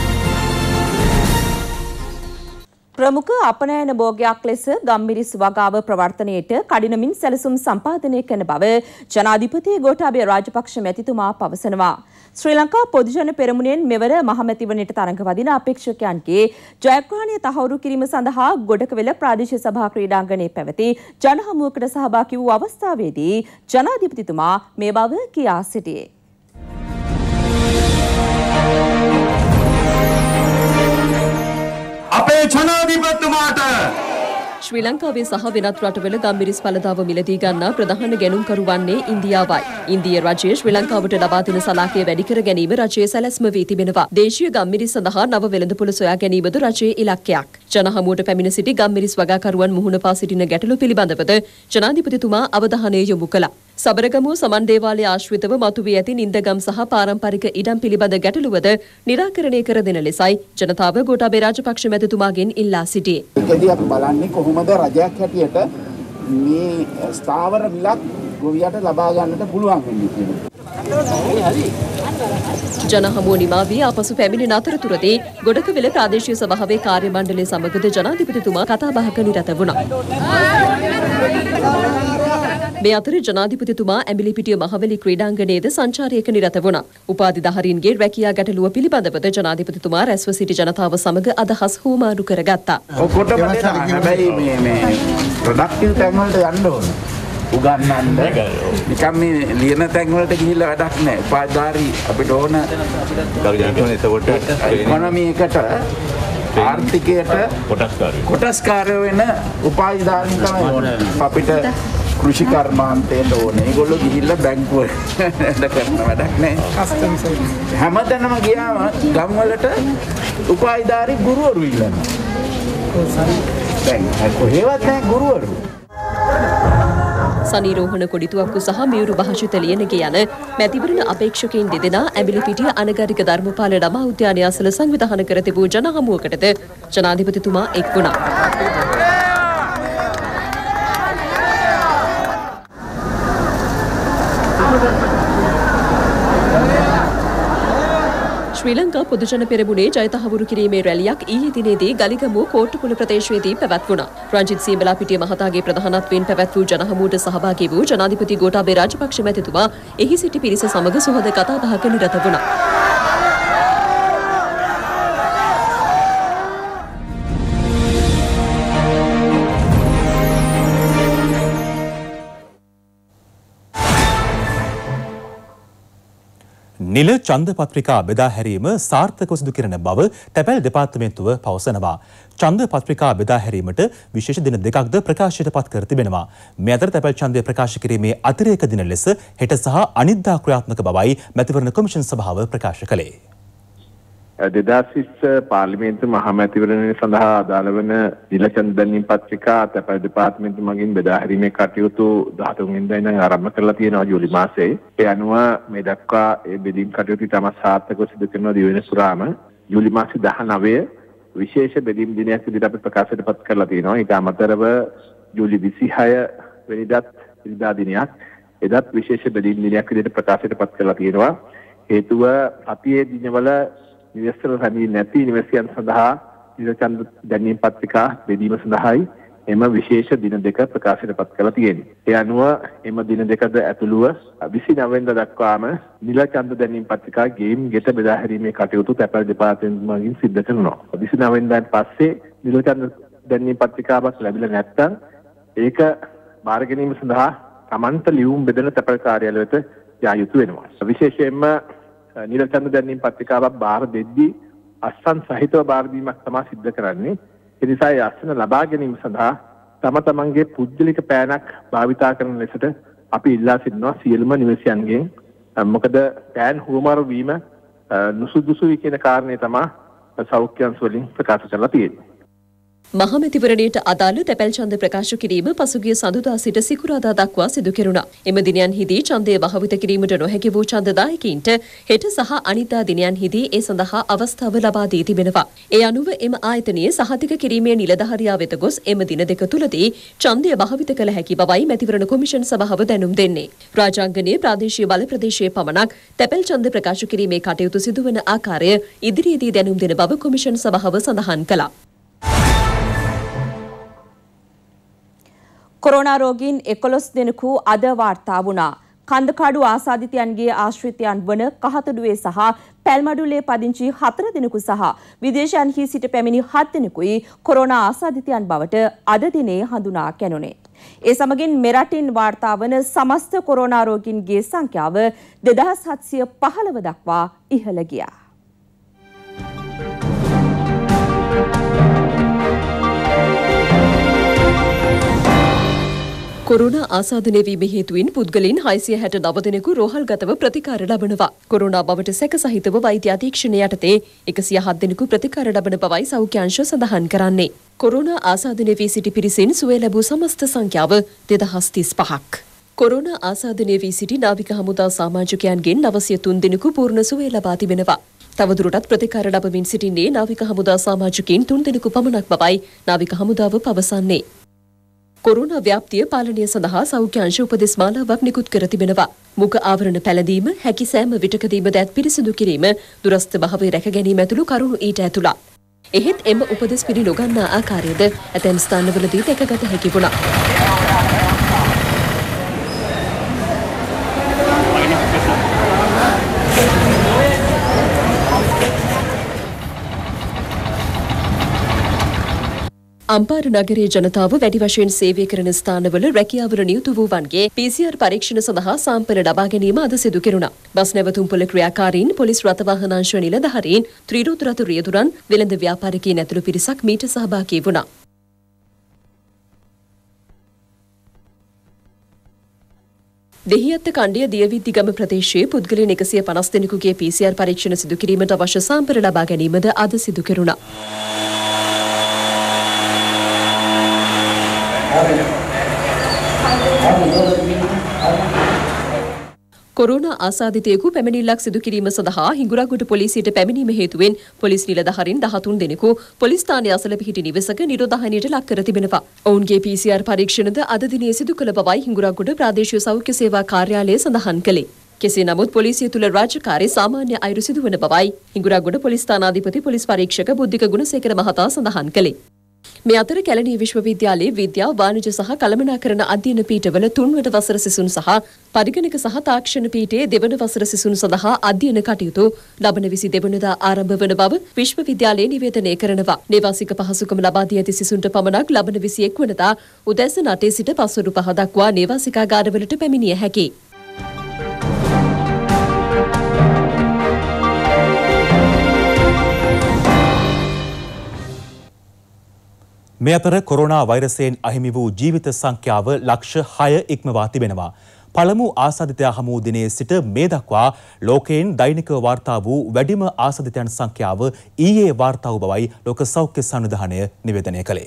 ප්‍රමුඛ අපනයන භෝගයක් ලෙස ගම්මිරිස් වගාව ප්‍රවර්තනයට කඩිනමින් සැලසුම් සම්පාදනය කරන බව ජනාධිපති ගෝඨාභය රාජපක්ෂ මැතිතුමා පවසනවා. ශ්‍රී ලංකා පොදුජන පෙරමුණෙන් මෙවර මහමැතිවරණයට තරඟ වදින අපේක්ෂකයන්ගේ ජයග්‍රහණය තහවුරු කිරීම සඳහා ගොඩකවෙල ප්‍රාදේශීය සභා ක්‍රීඩාංගණයේ පැවති ජනහමුවකට සහභාගී වූ අවස්ථාවේදී ජනාධිපතිතුමා මේ බව කියා සිටියේ. අපේ ජනාධිපතිතුමාට ශ්‍රී ලංකාවේ සහ වෙනත් රටවල ගම්මිරිස් පළදාව මිලදී ගන්නා ප්‍රධාන ගැනුම්කරු වන්නේ ඉන්දියාවයි. ඉන්දිය රජය ශ්‍රී ලංකාවට ලබා දෙන සලාකය වැඩි කර ගැනීම රජයේ සැලැස්ම වී තිබෙනවා. දේශීය ගම්මිරිස් සඳහා නව වෙළඳපොළ සොයා ගැනීමද රජයේ ඉලක්කයක්. ජනහමුවට පැමිණ සිටි ගම්මිරිස් වගාකරුවන් මුහුණ පා සිටින ගැටලු පිළිබඳවද ජනාධිපතිතුමා අවධානය යොමු කළා. සබරගමුව සමන් දේවාලය ආශ්‍රිතව මතුවී ඇති නින්දගම් සහ පාරම්පරික ඉඩම් පිළිබඳ ගැටලුවද නිරාකරණය කර දෙන ලෙසයි ජනතාව ගෝඨාභය රාජපක්ෂ මැතිතුමාගෙන් ඉල්ලා සිටියේ. ඒකදී අපි බලන්නේ කොහොමද රජයක් හැටියට මේ ස්ථාවර මිලක් ගොවියට ලබා ගන්නට පුළුවන් වෙන්නේ කියලා. ජනහමුව නිමා වී ආපසු පැමිණෙන අතරතුරදී ගොඩකවෙල ප්‍රාදේශීය සභාවේ කාර්ය මණ්ඩලය සමගද ජනාධිපතිතුමා කතා බහක නිරත වුණා. මේ අතර ජනාධිපතිතුමා ඇඹිලිපිටිය මහවැලි ක්‍රීඩාංගණයේද සංචාරයක නිරත වුණා. උපාධිධාරීන්ගේ රැකියා ගැටලුව පිළිබඳවද ජනාධිපතිතුමා රැස්ව සිටි ජනතාව සමග අදහස් හුවමාරු කරගත්තා. ඔකොටම හැබැයි මේ මේ ප්‍රොඩක්ටිව් තැන් වලට යන්න ඕන. උගන්නන්න නිකම් මේ ලියන තැන් වලට ගිහිල්ලා වැඩක් නැහැ. උපාධිධාරී අපිට ඕන ඉකොනොමි එකට ආර්ථිකයට කොටස්කාරයෝ වෙන උපාධිධාරීන් තමයි ඕනේ. අපිට කෘෂි කර්මාන්තයට ඕනේ. ඒගොල්ලෝ ගිහිල්ලා බැංකුවට වැඩ කරන වැඩක් නැහැ. කස්ටම්ස් හැමතැනම ගියාම ගම් වලට උපාධිධාරී ගුරුවරු ඉල්ලනවා. දැන් කොහෙවත් නැහැ ගුරුවරු. සනීරෝහණ කොඩිතුවක්කු සහ මියුරු භාෂිත ලියනගේ යන මැතිවරණ අපේක්ෂකයින් දෙදෙනා ඇඹිලිපිටිය අනගරික ධර්මපාල ළමා උද්‍යානය අසල සංවිධානය කර තිබූ ජනහමුවකටද ජනාධිපතිතුමා එක් වුණා. ශ්‍රී ලංකා පොදුජන පෙරමුණේ ජයතහවුරු කිරීමේ රැලියක් ඊයේ දිනේදී ගලිගමුව කෝට්ටුකුල ප්‍රදේශයේදී පැවැත්වුණා. රංජිත් සීඹලාපිටිය මහතාගේ ප්‍රධානත්වයෙන් පැවැත් වූ ජනහමුවට සහභාගී වූ ජනාධිපති ගෝඨාභය රාජපක්ෂ මැතිතුමා එහි සිටි පිරිස සමග සුහද කතාබහක නිරත වුණා. නිල ඡන්ද පත්‍රිකා බෙදා හැරීම සාර්ථකව සිදු කරන බව තැපැල් දෙපාර්තමේන්තුව පවසනවා. ඡන්ද පත්‍රිකා බෙදා හැරීමට විශේෂ දින දෙකක්ද ප්‍රකාශයට පත් කර තිබෙනවා. මේ අතර තැපැල් ඡන්දය ප්‍රකාශ කිරීමේ අතිරේක දින ලෙස හෙට සහ අනිද්දා ක්‍රියාත්මක බවයි මැතිවරණ කොමිෂන් සභාව ප්‍රකාශ කළේ. දෙදහස් විස්ස පාර්ලිමේන්තු මහමැතිවරණය සඳහා අදාළ වන නිල ඡන්ද දැන්වීම් පත්‍රිකා තැපැල් දෙපාර්තමේන්තුව මගින් බෙදා හැරීමේ කටයුතු දහතුන් වෙනිදා ඉඳන් ආරම්භ කරලා තියෙනවා ජූලි මාසයේ. ඒ අනුව මේ දක්වා ඒ බෙදීම් කටයුතු ඉතාමත් සාර්ථකව සිදු කරනවා දිවයින සුරාම ජූලි මාසේ දහනවය විශේෂ බෙදීම් දිනයක් විදිහට අපි ප්‍රකාශයට පත් කරලා තියෙනවා. ඊට අමතරව ජූලි විසිහය වෙනිදාත් ඉරිදා දිනයක් එදත් විශේෂ බෙදීම් දිනයක් විදිහට ප්‍රකාශයට පත් කරලා තියෙනවා. හේතුව අපේ දිනවල නිවසල රැඳී නැති නිවසියන් සඳහා නිල ඡන්ද දැන්වීම් පත්‍රිකා බෙදීම සඳහායි එම විශේෂ දින දෙක ප්‍රකාශයට පත් කරලා තියෙනවා. ඒ අනුව එම දින දෙකද ඇතුළුව විසිනවය වෙනිදා දක්වාම නිල ඡන්ද දැන්වීම් පත්‍රිකා ගේම් ගෙට බෙදා හැරීමේ කටයුතු තැපැල් දෙපාර්තමේන්තුව මගින් සිදු කරනවා. විසිනවය වෙනිදාන් පස්සේ නිල ඡන්ද දැන්වීම් පත්‍රිකාවක් ලැබිලා නැත්නම් ඒක බාර ගැනීම සඳහා තමන්ට ලියුම් බෙදෙන තැපැල් කාර්යාලයට යා යුතු වෙනවා. විශේෂයෙන්ම නිල ඡන්ද දැන්වීම් පත්‍රිකාවක් බාර දෙද්දී අස්සන් සහිතව බාර දීමක් තමයි සිද්ධ කරන්නේ. ඒ නිසා ඒ අස්සන ලබා ගැනීම සඳහා තම තමන්ගේ පුද්ගලික පෑනක් භාවිතා කරන ලෙසට අපි ඉල්ලා සිටිනවා සියලුම නිවසියන්ගෙන්. මොකද පෑන් හුවමාරු වීම නුසුදුසුයි කියන කාරණේ තමයි සෞඛ්‍ය අංශ වලින් ප්‍රකාශ කරලා තියෙන්නේ. මහමැතිවරණයට අදාළ තැපැල් ඡන්ද ප්‍රකාශ කිරීම පසුගිය සඳුදා සිට සිකුරාදා දක්වා සිදු කෙරුණා. එම දිනයන්හිදී ඡන්දය වහවිත කිරීමට නොහැකි වූ ඡන්දදායකයින්ට හෙට සහ අනිද්දා දිනයන්හිදී ඒ සඳහා අවස්ථාව ලබා දී තිබෙනවා. ඒ අනුව එම ආයතනයේ සහතික කිරීමේ නිලධාරියා වෙත ගොස් එම දින දෙක තුලදී ඡන්දය වහවිත කළ හැකි බවයි මැතිවරණ කොමිෂන් සභාව දැනුම් දෙන්නේ. රාජාංගනයේ ප්‍රාදේශීය බල ප්‍රදේශයේ පමණක් තැපැල් ඡන්ද ප්‍රකාශ කිරීමේ කටයුතු සිදුවන ආකාරය ඉදිරියේදී දැනුම් දෙන බව කොමිෂන් සභාව සඳහන් කළා. කොරෝනා රෝගීන් එකොළොස් දෙනෙකු අද වාර්තා වුණා. කන්දකාඩු ආසාදිතයන්ගේ ආශ්‍රිතයන් වන කහතොඩුවේ සහ පැල්මඩුල්ලේ පදිංචි හතර දෙනෙකු සහ විදේශයන්හි සිට පැමිණි හත් දෙනෙකුයි කොරෝනා ආසාදිතයන් බවට අද දිනේ හඳුනා ගැනුණේ. ඒ සමගින් මෙරටින් වාර්තා වන සමස්ත කොරෝනා රෝගීන්ගේ සංඛ්‍යාව දෙදහස් හත්සිය පහළව දක්වා ඉහළ ගියා. කොරෝනා ආසාදනය වීම හේතුවෙන් පුද්ගලයන් හයසිය හැට නව දෙනෙකු රෝහල්ගතව ප්‍රතිකාර ලබනවා. කොරෝනා බවට සැක සහිතව වෛද්‍ය අධීක්ෂණය යටතේ එකසිය හත් දෙනෙකු ප්‍රතිකාර ලබන බවයි සෞඛ්‍ය අංශ සඳහන් කරන්නේ. කොරෝනා ආසාදනය වී සිටි පිරිසෙන් සුවය ලැබූ සමස්ත සංඛ්‍යාව දෙදහස් තිස් පහක්. කොරෝනා ආසාදනය වී සිටි නාවික හමුදා සමාජිකයන්ගෙන් නවසිය තුන් දෙනෙකු පූර්ණ සුවය ලබා තිබෙනවා. තවදුරටත් ප්‍රතිකාර ලබමින් සිටින්නේ නාවික හමුදා සමාජිකයින් තුන් දෙනෙකු පමණක් බවයි නාවික හමුදාව පවසන්නේ. කොරෝනා ව්‍යාප්තිය පාලනය සඳහා සෞඛ්‍ය අංශ උපදෙස් මාලාවක් නිකුත් කර තිබෙනවා. මුඛ ආවරණ පැළඳීම, හැකි සෑම විටකදීම දෑත් පිරිසිදු කිරීම, දුරස්ථ භාවය රැක ගැනීම ඇතුළු කරුණු ඊට ඇතුළත්. එහෙත් එම උපදෙස් පිළි නොගන්නා ආකාරයද ඇතැම් ස්ථානවලදී දැකගත හැකි වුණා. අම්පාර නගරයේ ජනතාව වැඩි වශයෙන් සේවය කරන ස්ථානවල රැකියාවල නියුතු වූවන්ගේ පී සී ආර් පරීක්ෂණ සඳහා සාම්පල ලබා ගැනීම අද සිදු කෙරුණා. බස් නැවතුම්පොළ ක්‍රියාකාරීන්, පොලිස් රථවාහන අංශ නිලධාරීන්, ත්‍රිරෝද රථ රියදුරන්, වෙළඳ ව්‍යාපාරිකයින් ඇතුළු පිරිසක් මීට සහභාගී වුණා. දෙහිඅත්ත කණ්ඩිය දියවිද්දිගම ප්‍රදේශයේ පුද්ගලයන් එකසිය පනස් දෙනෙකුගේ පී සී ආර් පරීක්ෂණ සිදු කිරීමට අවශ්‍ය සාම්පල ලබා ගැනීමද අද සිදු කෙරුණා. කොරෝනා ආසාදිතයෙකු පැමිණිල්ලක් සිදු කිරීම සඳහා හිඟුරක්ගොඩ පොලිසියට පැමිණීම හේතුවෙන් පොලිස් නිලධාරීන් දහතුන් දෙනෙකු පොලිස් ස්ථානයේ අසල පිහිටි නිවසක නිරෝධායනයට ලක් කර තිබෙනවා. ඔවුන්ගේ පී සී ආර් පරීක්ෂණද අද දිනේ සිදු කළ බවයි හිඟුරක්ගොඩ ප්‍රාදේශීය සෞඛ්‍ය සේවා කාර්යාලය සඳහන් කළේ. කෙසේ නමුත් පොලිසිය තුළ රාජකාරී සාමාන්‍ය අයුරු සිදුවන බවයි හිඟුරක්ගොඩ පොලිස් ස්ථානාධිපති පොලිස් පරීක්ෂක බුද්ධික ගුණසේකර මහතා සඳහන් කළේ. මේ අතර කැලණිය විශ්වවිද්‍යාලයේ විද්‍යා වාණිජ්‍ය සහ කළමනාකරණ අධ්‍යයන පීඨවල තුන්වන වසර සිසුන් සහ පරිගණක සහ තාක්ෂණ පීඨයේ දෙවන වසර සිසුන් සඳහා අධ්‍යයන කටයුතු ලබන විසි දෙවනදා ආරම්භ වන බව විශ්වවිද්‍යාලය නිවේදනය කරනවා. නේවාසික පහසුකම් ලබා දී ඇති සිසුන්ට පමණක් ලබන විසි එක් වනදා උදෑසන අටේ සිට පස්වරු පහ දක්වා නේවාසිකාගාරවලට පැමිණිය හැකියි. මේ අතර කොරෝනා වෛරසයෙන් අහිමි වූ ජීවිත සංඛ්‍යාව ලක්ෂ හය ඉක්මවා තිබෙනවා. පළමු ආසාදිතයා හමු දිනේ සිට මේ දක්වා ලෝකයෙන් දෛනිකව වාර්තා වූ වැඩිම ආසාදිතයන් සංඛ්‍යාව ඊයේ වාර්තා වූ බවයි ලෝක සෞඛ්‍ය සංවිධානය නිවේදනය කළේ.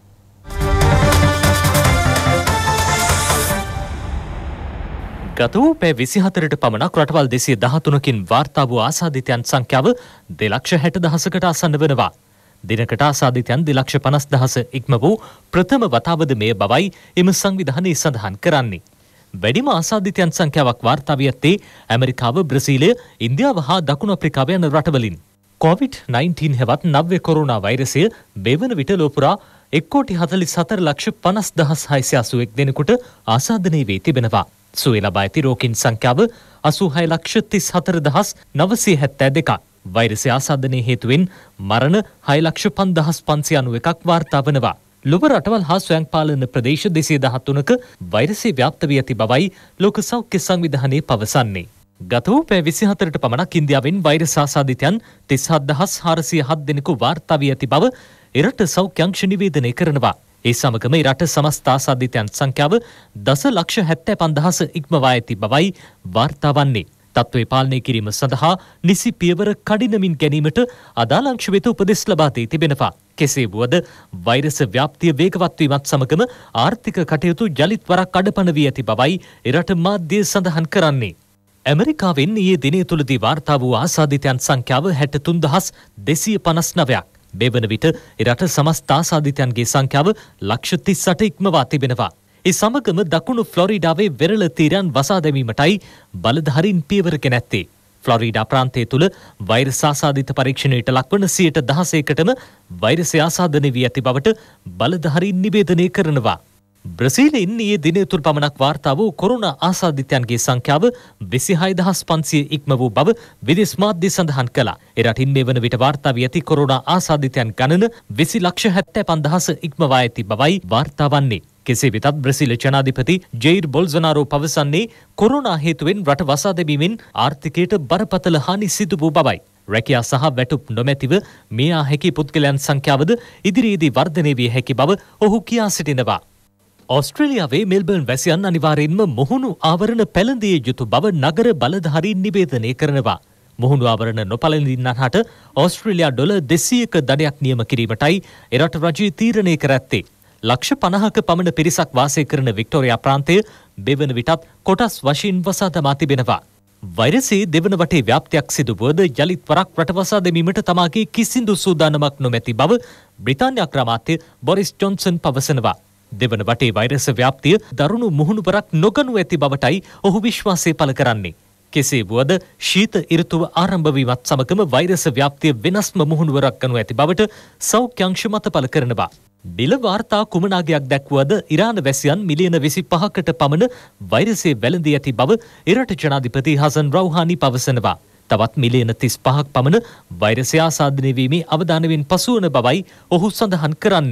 ගත වූ පැය විසිහතරට පමණක් රටවල් දෙසිය දහතුනකින් වාර්තා වූ ආසාදිතයන් සංඛ්‍යාව දෙලක්ෂ හැට දහසකට ආසන්න වනවා. දිනකට ආසාදිතයන් දෙලක්ෂ පනස් දහස ඉක්ම වූ ප්‍රථම වතාවද මේ බවයි එම සංවිධානය සඳහන් කරන්නේ. වැඩිම ආසාදිතයන් සංඛ්‍යාවක් වාර්තා වී ඇත්තේ ඇමරිකාව, බ්‍රසීලය, ඉන්දියාව හා දකුණු අප්‍රිකාව යන රටවලින්. කොවිඩ් නයින්ටීන් හෙවත් නව්‍ය කොරෝනා වෛරසය මෙවන විට ලෝපුරා එක් කෝටි හතළිස් හතර ලක්ෂ පනස් දහස් හයසිය අසූ එක් දෙනෙකුට ආසාදනය වී තිබෙනවා. සුවය ලබා ඇති රෝගීන් සංඛ්‍යාව අසූ හය ලක්ෂ තිස් හතර දහස් නවසිය හැත්තෑ දෙකක්. වෛරසය ආසාදනය හේතුවෙන් මරණ හය ලක්ෂ පන්දහස් පන්සිය අනූ එකක් වාර්තා වනවා. ලොව රටවල් හා ස්වයංපාලන ප්‍රදේශ දෙසිය දහතුනක වෛරසය ව්‍යාප්ත වී ඇති බවයි ලෝක සෞඛ්‍ය සංවිධානය පවසන්නේ. ගත වූ පැය විසිහතරට පමණක් ඉන්දියාවෙන් වෛරස් ආසාදිතයන් තිස් හත් දහස් හාරසිය හත් දෙනෙකු වාර්තා වී ඇති බව එරට සෞඛ්‍ය අංශ නිවේදනය කරනවා. ඒ සමගම එරට සමස්ත ආසාදිතයන් සංඛ්‍යාව දස ලක්ෂ හැත්තෑ පන්දහස ඉක්මවා ඇති බවයි වාර්තා වන්නේ. තත්ත්වය පාලනය කිරීම සඳහා නිසි පියවර කඩිනමින් ගැනීමට අදාළ අංශ වෙත උපදෙස් ලබා දී තිබෙනවා. කෙසේ වුවද වෛරස ව්‍යාප්තිය වේගවත් වීමත් සමගම ආර්ථික කටයුතු යලිත් වරක් අඩපණ වී ඇති බවයි එරට මාධ්‍ය සඳහන් කරන්නේ. ඇමරිකාවෙන් ඊයේ දිනය තුලදී වාර්තා වූ ආසාදිතයන් සංඛ්‍යාව හැට තුන් දහස් දෙසිය පනස් නවයක්. මේ වන විට එරට සමස්ත ආසාදිතයන්ගේ සංඛ්‍යාව ලක්ෂ තිස් අට ඉක්මවා තිබෙනවා. ඒ සමගම දකුණු ෆ්ලොරිඩාවේ වෙරළ තීරයන් වසා දැමීමටයි බලධාරීන් පියවරගෙන ඇත්තේ. ෆ්ලොරිඩා ප්‍රාන්තය තුළ වෛරස් ආසාදිත පරීක්ෂණයට ලක්වන සියයට දහසයකටම වෛරසය ආසාදනය වී ඇති බවට බලධාරීන් නිවේදනය කරනවා. බ්‍රසීලයෙන් ඊයේ දිනය තුළ පමණක් වාර්තා වූ කොරෝනා ආසාදිතයන්ගේ සංඛ්‍යාව විසිහය දහස් පන්සිය ඉක්ම වූ බව විදේශ මාධ්‍ය සඳහන් කළා. ඒ රටින් මේ වන විට වාර්තා වී ඇති කොරෝනා ආසාදිතයන් ගණන විසි ලක්ෂ හැත්තෑ පන්දහස ඉක්මවා ඇති බවයි වාර්තා වන්නේ. කෙසේ වෙතත් බ්‍රසීල ජනාධිපති ජෙයිර් බොල්සොනාරෝ පවසන්නේ කොරෝනා හේතුවෙන් රට වසා දැමීමෙන් ආර්ථිකයට බරපතල හානි සිදු වූ බවයි. රැකියා සහ වැටුප් නොමැතිව මේ ආ හැකි පුද්ගලයන් සංඛ්‍යාවද ඉදිරියේදී වර්ධනය විය හැකි බව ඔහු කියා සිටිනවා. ඕස්ට්‍රේලියාවේ මෙල්බර්න් වැසියන් අනිවාර්යෙන්ම මුහුණු ආවරණ පැළඳිය යුතු බව නගර බලධාරීන් නිවේදනය කරනවා. මුහුණු ආවරණ නොපැළඳින්නන්ට ඕස්ට්‍රේලියා ඩොලර් දෙසීයක දඩයක් නියම කිරීමටයි එරට රජය තීරණය කර ඇත්තේ. ලක්ෂ පනහක පමණ පිරිසක් වාසය කරන වික්ටෝරියා ප්‍රාන්තය මෙවන විටත් කොටස් වශයෙන් වසා දමා තිබෙනවා. වෛරසයේ දෙවන වටේ ව්‍යාප්තියක් සිදුවුවද යළිත් වරක් රට වසා දැමීමට තමාගේ කිසිදු සූදානමක් නොමැති බව බ්‍රිතාන්‍ය අග්‍රාමාත්‍ය බොරිස් ජොන්සන් පවසනවා. දෙවන වටේ වෛරස ව්‍යාප්තිය දරුණු මුහුණුවරක් නොගනු ඇති බවටයි ඔහු විශ්වාසය පළ කරන්නේ. කෙසේ වුවද ශීත ඍතුව ආරම්භ වීමත් සමගම වෛරස ව්‍යාප්තිය වෙනස්ම මුහුණුවරක් ගනු ඇති බවට සෞඛ්‍ය අංශ මත පළ කරනවා. බිල වාර්තා කුමනාගයක් දැක්වුවද ඉරාන වැසියන් මිලියන විසි පහකට පමණ වෛරසය වැළඳී ඇති බව එරට ජනාධිපති හසන් රවුහානි පවසනවා. තවත් මිලියන තිස් පහක් පමණ වෛරසය ආසාදනය වීමේ අවදානයෙන් පසුවන බවයි ඔහු සඳහන් කරන්නේ.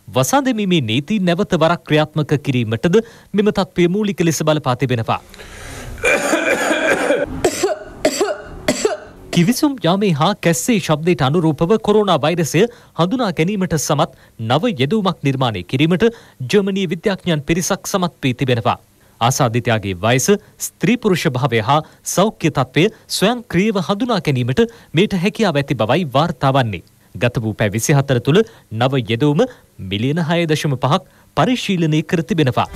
වසා දැමීමේ නීති නැවත වරක් ක්‍රියාත්මක කිරීමටද මෙම තත්ත්වය මූලික ලෙස බලපා තිබෙනවා. කිවිසුම් යාමේ හා කැස්සේ ශබ්දයට අනුරූපව කොරෝනා වෛරසය හඳුනා ගැනීමට සමත් නව යෙදවුමක් නිර්මාණය කිරීමට ජර්මනී විද්‍යාඥයන් පිරිසක් සමත් වී තිබෙනවා. ආසාදිතයාගේ වයස, ස්ත්‍රී පුරුෂ භාවය හා සෞඛ්‍ය තත්ත්වය ස්වයංක්‍රීයව හඳුනා ගැනීමට මේට හැකියාව ඇති බවයි වාර්තා වන්නේ. ගත වූ පැය විසිහතර තුළ නව යෙදවුම මිලියන හය දශම පහක් පරිශීලනය කර තිබෙනවා.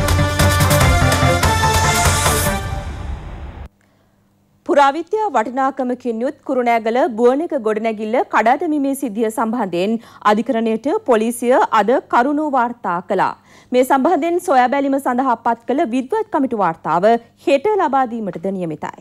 පුරාවිද්‍යා වටිනාකමකින් යුත් කුරුණෑගල බුවනක ගොඩනැගිල්ල කඩා දැමීමේ සිද්ධිය සම්බන්ධයෙන් අධිකරණයට පොලිසිය අද කරුණු වාර්තා කළා. මේ සම්බන්ධයෙන් සොයා බැලීම සඳහා පත් කළ විද්වත් කමිටු වාර්තාව හෙට ලබා දීමටද නියමිතයි.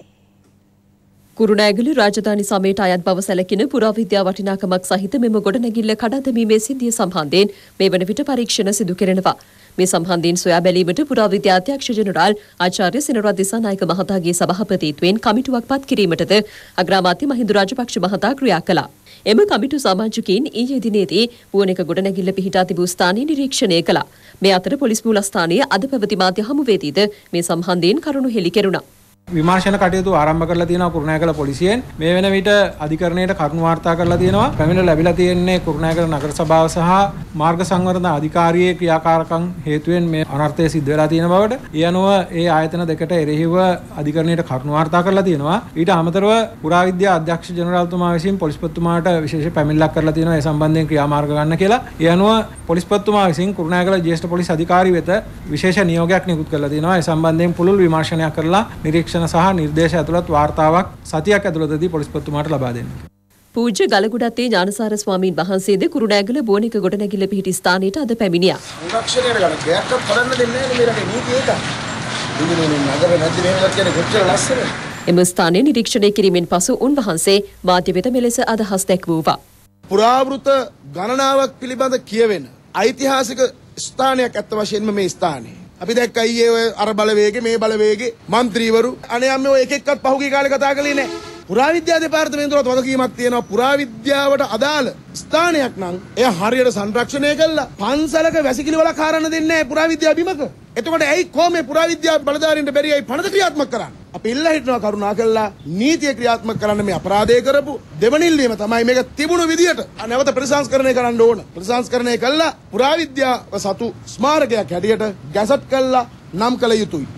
කුරුණෑගල රාජධානි සමයට අයත් බව සැලකින පුරාවිද්‍යා වටිනාකමක් සහිත මෙම ගොඩනැගිල්ල කඩා දැමීමේ සිද්ධිය සම්බන්ධයෙන් මේ වන විට පරීක්ෂණ සිදු කෙරෙනවා. මේ සම්බන්ධයෙන් සොයා බැලීමට පුරාවිද්‍යා අධ්‍යක්ෂ ජෙනරාල් ආචාර්ය සෙනරත් දිසානායක මහතාගේ සභාපතිත්වයෙන් කමිටුවක් පත් කිරීමටද අග්‍රාමාත්‍ය මහින්ද රාජපක්ෂ මහතා ක්‍රියා කළා. එම කමිටු සමාජිකයින් ඊයේ දිනේදී පුවනක ගොඩනැගිල්ල පිහිටා තිබූ ස්ථානය නිරීක්ෂණය කළා. මේ අතර පොලිස් මූලස්ථානයේ අද පැවති මාධ්‍ය හමුවේදීද මේ සම්බන්ධයෙන් කරුණු හෙළි කෙරුණා. විමර්ශන කටයුතු ආරම්භ කරලා තියෙනවා කුරුණෑගල පොලිසියෙන්. මේ වෙන විට අධිකරණයට කරුණු වාර්තා කරලා තියෙනවා. පැමිණ ලැබිලා තියෙන්නේ කුරුණෑගල නගර සභාව සහ මාර්ග සංවර්ධන අධිකාරියේ ක්‍රියාකාරකම් හේතුවෙන් මේ අනර්ථය සිද්ධ වෙලා තියෙන බවට. ඒ අනුව ඒ ආයතන දෙකට එරෙහිව අධිකරණයට කරුණු වාර්තා කරලා තියෙනවා. ඊට අමතරව පුරාවිද්‍යා අධ්‍යක්ෂ ජෙනරාල්තුමා විසින් පොලිස්පතිතුමාට විශේෂ පැමිණිල්ලක් කරලා තියෙනවා. ඒ සම්බන්ධයෙන් ක්‍රියාමාර්ග ගන්න කියලා. ඒ අනුව පොලිස්පතිතුමා විසින් කුරුණෑගල ජ්‍යෙෂ්ඨ පොලිස් අධිකාරිය වෙත විශේෂ නියෝගයක් නිකුත් කරලා තියෙනවා. ඒ සම්බන්ධයෙන් පුළුල් විමර්ශනයක් කරලා නිරීක්ෂණ සහ නිර්දේශ ඇතුළත් වාර්තාවක් සතියක් ඇතුළතදී පොලිස්පතිතුමාට ලබා දෙන්න. පූජ්‍ය ගලගුඩත්තේ ඥානසාර ස්වාමීන් වහන්සේද කුරුණෑගල බෝනික ගොඩනැගිල්ල පිහිටි ස්ථානයට අද පැමිණියා. සංරක්ෂණයට ගන්න දෙයක්වත් කරන්න දෙන්නේ නැහැ මේ රටේ නීතිය ඒකයි. ඉන්නේ නගර නැති මේවත් කියන කොච්චර ලස්සනද. එම ස්ථානය නිරීක්ෂණය කිරීමෙන් පසු උන්වහන්සේ මාධ්‍ය වෙත මෙලෙස අදහස් දැක්වුවා. පුරාවෘත ගණනාවක් පිළිබඳ කියවෙන ඓතිහාසික ස්ථානයක් අත්ත වශයෙන්ම මේ ස්ථානය. අපි දැක්ක ඊයේ ඔය අර බලවේගේ මේ බලවේගේ മന്ത്രിවරු අනේ අම්මේ ඔය එක එක්කත් පහුගිය කාලේ කතා කළේ නැහැ. පුරාවිද්‍යා දෙපාර්තමේන්තුවට වගකීමක් තියෙනවා පුරාවිද්‍යාවට අදාළ ස්ථානයක් නම් එය හරියට සංරක්ෂණය කළා පන්සලක වැසිකිලි වලක් හරන්න දෙන්නේ නැහැ පුරාවිද්‍යා බිමක. එතකොට ඇයි කොහොමද පුරාවිද්‍යා බලධාරීන්ට බැරි ඇයි පනත ක්‍රියාත්මක කරන්නේ? අපි ඉල්ලා හිටනවා කරුණා කළා නීතිය ක්‍රියාත්මක කරන්න මේ අපරාධය කරපු දෙවනිල්ලීම තමයි මේක තිබුණු විදියට නැවත ප්‍රතිසංස්කරණය කරන්න ඕන. ප්‍රතිසංස්කරණය කළා පුරාවිද්‍යාව සතු ස්මාරකයක් හැටියට ගැසට් කළා නම් කළ යුතුයි.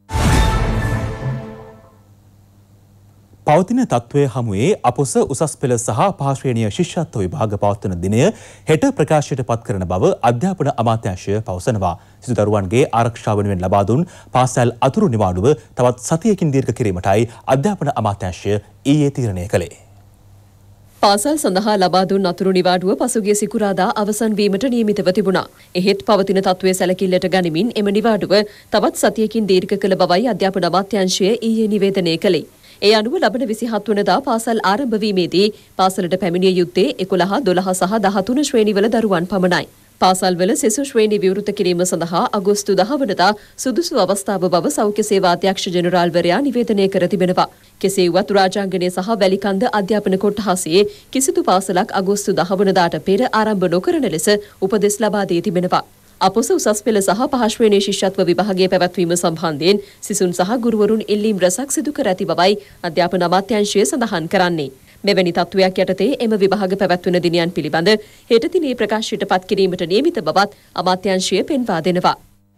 පවතින තත්ත්වය හමුවේ අපොස උසස් පෙළ සහ පහ ශ්‍රේණිය ශිෂ්‍යත්ව විභාග පවත්වන දිනය හෙට ප්‍රකාශයට පත් කරන බව අධ්‍යාපන අමාත්‍යාංශය පවසනවා. සිසු දරුවන්ගේ ආරක්ෂාව වෙනුවෙන් ලබා දුන් පාසල් අතුරු නිවාඩුව තවත් සතියකින් දීර්ඝ කිරීමටයි අධ්‍යාපන අමාත්‍යාංශය ඊයේ තීරණය කළේ. පාසල් සඳහා ලබා දුන් අතුරු නිවාඩුව පසුගිය සිකුරාදා අවසන් වීමට නියමිතව තිබුණා. එහෙත් පවතින තත්ත්වය සැලකිල්ලට ගනිමින් එම නිවාඩුව තවත් සතියකින් දීර්ඝ කළ බවයි අධ්‍යාපන අමාත්‍යාංශය ඊයේ නිවේදනය කළේ. ඒ අනුව ලබන විසිහත් වනදා පාසල් ආරම්භ වීමේදී පාසලට පැමිණිය යුත්තේ එකොළහ දොළහ සහ දහතුන ශ්‍රේණිවල දරුවන් පමණයි. පාසල්වල සෙසු ශ්‍රේණි විවෘත කිරීම සඳහා අගෝස්තු දහ වනදා සුදුසු අවස්ථාව බව සෞඛ්‍ය සේවා අධ්‍යක්ෂ ජෙනරාල්වරයා නිවේදනය කර තිබෙනවා. කෙසේ වුවත් රාජාංගනය සහ වැලිකන්ද අධ්‍යාපන කොට්ටාසයේ කිසිදු පාසලක් අගෝස්තු දහ වනදාට පෙර ආරම්භ නොකරන ලෙස උපදෙස් ලබා දී තිබෙනවා. අපොස උසස් පෙළ සහ පහ ශ්‍රේණී ශිෂ්‍යත්ව විභාගයේ පැවැත්වීම සම්බන්ධයෙන් සිසුන් සහ ගුරුවරුන් ඉල්ලීම් රැසක් සිදු කර ඇති බවයි අධ්‍යාපන අමාත්‍යාංශය සඳහන් කරන්නේ. මෙවැනි තත්ත්වයක් යටතේ එම විභාග පැවැත්වන දිනයන් පිළිබඳ හෙට දිනේ ප්‍රකාශයට පත් කිරීමට නියමිත බවත් අමාත්‍යාංශය පෙන්වා දෙනවා.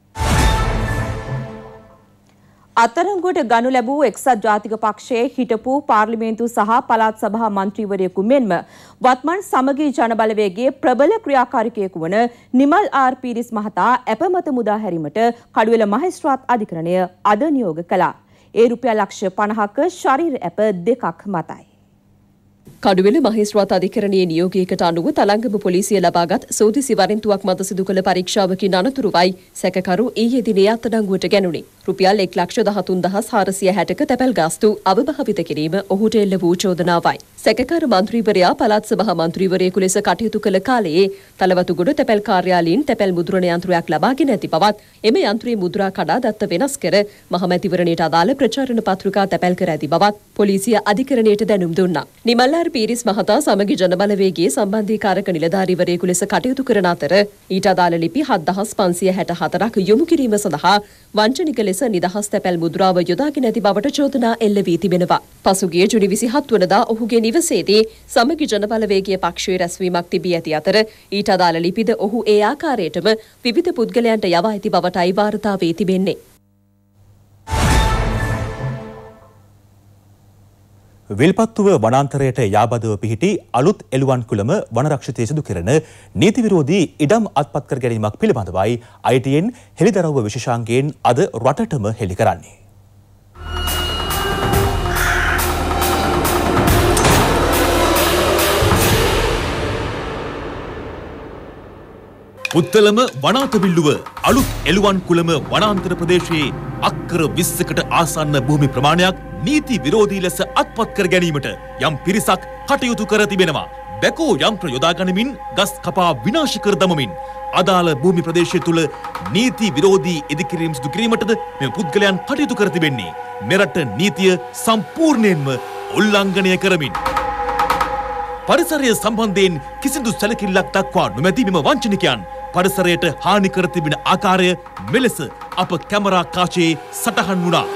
අත්අඩංගුවට ගනු ලැබූ එක්සත් ජාතික පක්ෂයේ හිටපු පාර්ලිමේන්තු සහ පළාත් සභා මන්ත්‍රීවරයෙකු මෙන්ම වත්මන් සමගී ජනබලවේගයේ ප්‍රබල ක්‍රියාකාරිකයෙකු වන නිමල් ආර් පීරිස් මහතා අපමත මුදා හැරීමට කඩුවෙල මහේස්ත්‍රාත් අධිකරණය අද නියෝග කළා. ඒ රුපියල් ලක්ෂ පනහක ශරීර ඇප දෙකක් මතයි. කඩුවෙල මහේස්ත්‍රාත් අධිකරණයේ නියෝගයකට අනුව තලංගම පොලිසිය ලබාගත් සෝදිසි වරෙන්තුවක් මත සිදු කළ පරීක්ෂාවකින් අනතුරුවයි සැකකරු ඊයේ දිනේ අත්අඩංගුවට ගැනුණේ. රුපියල් එක් ලක්ෂ දහතුන් දහස් හාරසිය හැටක තැපැල් ගාස්තු අවභාවිත කිරීම ඔහුට එල්ල වූ චෝදනාවයි. සැකකර මන්ත්‍රීවරයා පළාත් සභා මන්ත්‍රීවරයෙකු ලෙස කටයුතු කළ කාලයේ තලවතුගොඩ තැපැල් කාර්යාලයෙන් තැපැල් මුද්‍රණ යන්ත්‍රයක් ලබාගෙන ඇති බවත් එම යන්ත්‍රයේ මුද්‍රා කඩා දත්ත වෙනස් කර මහමැතිවරණයට අදාළ ප්‍රචාරණ පත්‍රිකා තැපැල් කර ඇති බවත් පොලිසිය අධිකරණයට දැනුම් දුන්නා. නිමල් ඩොලර් පීරිස් මහතා සමගි ජනබලවේගයේ සම්බන්ධීකාරක නිලධාරීවරයෙකු ලෙස කටයුතු කරන අතර ඊට අදාළ ලිපි හත්දහස් පන්සිය හැට හතරක් යොමු කිරීම සඳහා වංචනික ලෙස නිදහස් තැපැල් මුද්‍රාව යොදාගෙන ඇති බවට චෝදනා එල්ල වී තිබෙනවා. පසුගිය ජුනි විසිහත් වනදා ඔහුගේ නිවසේදී සමගි ජනබලවේගයේ පක්ෂයේ රැස්වීමක් තිබී ඇති අතර ඊට අදාළ ලිපිද ඔහු ඒ ආකාරයටම විවිධ පුද්ගලයන්ට යවා ඇති බවටයි වාර්තා වී තිබෙන්නේ. විල්පත්තුව වනාන්තරයට යාබදව පිහිටි අලුත් එළුවන්කුළම වනරක්ෂිතය සිදු කරන නීති විරෝධී ඉඩම් අත්පත් කර ගැනීමක් පිළිබඳවයි අයි ටී එන් හෙළිදරව්ව විශේෂාංගයෙන් අද රටටම හෙළි කරන්නේ. පුත්තලම වනාත විල්ලුව අලුත් එළුවන්කුළම වනාන්තර ප්‍රදේශයේ අක්කර විස්සකට ආසන්න භූමි ප්‍රමාණයක් නීති විරෝධී ලෙස අත්පත් කර ගැනීමට යම් පිරිසක් කටයුතු කර තිබෙනවා. බැකෝ යන්ත්‍ර යොදා ගනිමින් ගස් කපා විනාශ කර දමමින් අදාළ භූමි ප්‍රදේශය තුල නීති විරෝධී ඉදිකිරීම් සිදු කිරීමටද මෙම පුද්ගලයන් කටයුතු කර තිබෙන්නේ. මෙරට නීතිය සම්පූර්ණයෙන්ම උල්ලංඝනය කරමින් පරිසරය සම්බන්ධයෙන් කිසිදු සැලකිල්ලක් දක්වා නොමැති මෙම වංචනිකයන් පරිසරයට හානි කර තිබෙන ආකාරය මෙලෙස අප කැමරා කාචයේ සටහන් වුණා.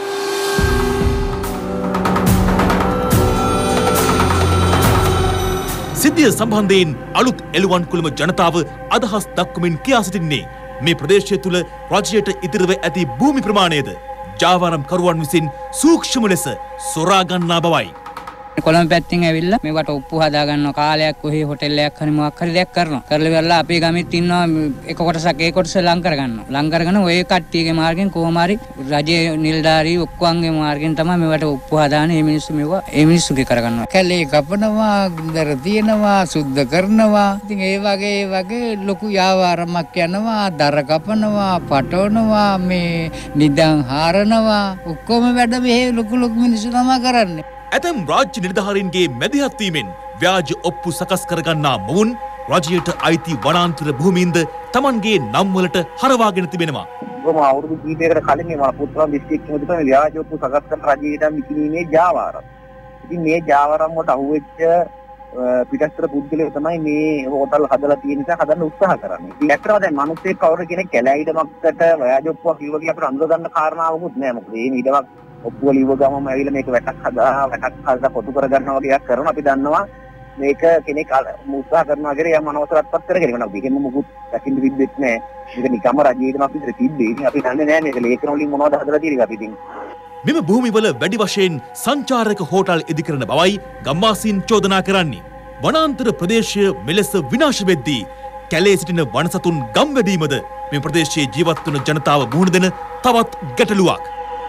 සිද්ධිය සම්බන්ධයෙන් අලුත් එළුවන්කුළම ජනතාව අදහස් දක්වමින් කියා සිටින්නේ මේ ප්‍රදේශය තුල රජයට ඉතිරිව ඇති භූමි ප්‍රමාණයද ජාවාරම් කරුවන් විසින් සූක්ෂම ලෙස සොරා ගන්නා බවයි. කොළඹ පැත්තෙන් ඇවිල්ලා මේකට ඔප්පු හදා ගන්නවා කාලයක් කොහේ හොටෙල් එකක් හරි මොකක් හරි දෙයක් කරනවා. කරලා ඉවරලා අපේ ගමෙත් ඉන්නවා එක කොටසක් ඒ කොටස ලං කර ගන්නවා. ලං කරගෙන ඔය කට්ටියගේ මාර්ගෙන් කොහොම හරි රජයේ නිලධාරී ඔක්කොන්ගේ මාර්ගෙන් තමයි මේවට ඔප්පු හදාන්නේ. මේ මිනිස්සු මේවා ඒ මිනිස්සුගේ කරගන්නවා. කැලේ කපනවා, ගින්දර තියනවා, සුද්ධ කරනවා. ඉතින් ඒ වගේ ඒ වගේ ලොකු ව්‍යාපාරමක් යනවා, දර කපනවා, පටවනවා, මේ නිදන් හරනවා. ඔක්කොම වැඩ මෙහෙ ලොකු ලොකු මිනිස්සු තමයි කරන්නේ. ඇතැම් රාජ්‍ය නිලධාරීන්ගේ මැදිහත් වීමෙන් ව්‍යාජ ඔප්පු සකස් කරගන්නා මොවුන් රජයට අයිති වනාන්තර භූමීන්ද Tamanගේ නම් වලට හරවාගෙන තිබෙනවා. කොහොම අවුරුදු කීපයකට කලින් මේ පුත්‍රා දිස්ත්‍රික්කෙ මුදට ව්‍යාජ ඔප්පු සකස් කරන රජයට මිකිනීමේ ජාවාරම්. ඉතින් මේ ජාවාරම් වලට අහුවෙච්ච පිටස්තර පුද්ගලයෝ තමයි මේ හෝටල් හදලා තියෙන නිසා හදන්න උත්සාහ කරන්නේ. ඉතින් ඇත්තටම දැන් මිනිස්සෙක් කවුරු කෙනෙක් කැලෑයිඩමකට ව්‍යාජ ඔප්පුවක් කිව්වා කියලා අපිට අඳුර ගන්න කාරණාවකුත් නෑ. මොකද මේ ඊඩමක් ඔප්පුව ලියව ගමම ඇවිල්ලා මේක වැටක් හදා වැටක් හදලා පොතු කර ගන්නවා වගේ එකක් කරනවා. අපි දන්නවා මේක කෙනෙක් උත්සාහ කරනවා කියලා යම් අනවසරත්පත් කරගෙන යනවා. මේකෙම මුකුත් දකින්න තිබෙන්නේ නැහැ. මේක නිකම්ම රජයේදම අපි විතර තිබ්බේ. ඉතින් අපි දන්නේ නැහැ මේක ලේඛන වලින් මොනවද හදලා තියෙන්නේ අපි ඉතින්. මෙම භූමිවල වැඩි වශයෙන් සංචාරක හෝටල් ඉදිකරන බවයි ගම්වාසීන් චෝදනා කරන්නේ. වනාන්තර ප්‍රදේශය මෙලෙස විනාශ වෙද්දී කැලේ සිටින වනසතුන් ගම් වැඩීමද මේ ප්‍රදේශයේ ජීවත් වන ජනතාව මුහුණ දෙන තවත් ගැටලුවක්.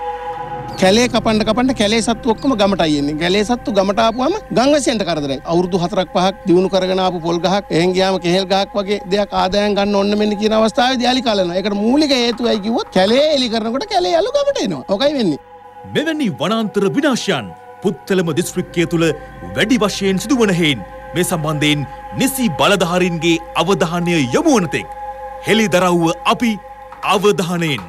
කැලේ කපන්න කපන්න කැලේ සත්තු ඔක්කොම ගමටයි එන්නේ. කැලේ සත්තු ගමට ආපුවම ගම්වැසියන්ට කරදරයි. අවුරුදු හතරක් පහක් දිනු කරගෙන ආපු පොල් ගහක්, එහෙන් ගියාම කෙහෙල් ගහක් වගේ දෙයක් ආදායම් ගන්න ඕන්න මෙන්න කියන අවස්ථාවේදී යාලි කලනවා. ඒකට මූලික හේතුවයි කිව්වොත් කැලේ එලි කරනකොට කැලේ යලු ගමට එනවා. ඔකයි වෙන්නේ. මෙවැනි වනාන්තර විනාශයන් පුත්තලම දිස්ත්‍රික්කය තුළ වැඩි වශයෙන් සිදුවන හේයින් මේ සම්බන්ධයෙන් නිසි බලධාරීන්ගේ අවධානය යොමු වන තෙක් හෙළිදරව්ව අපි අවධානයෙන්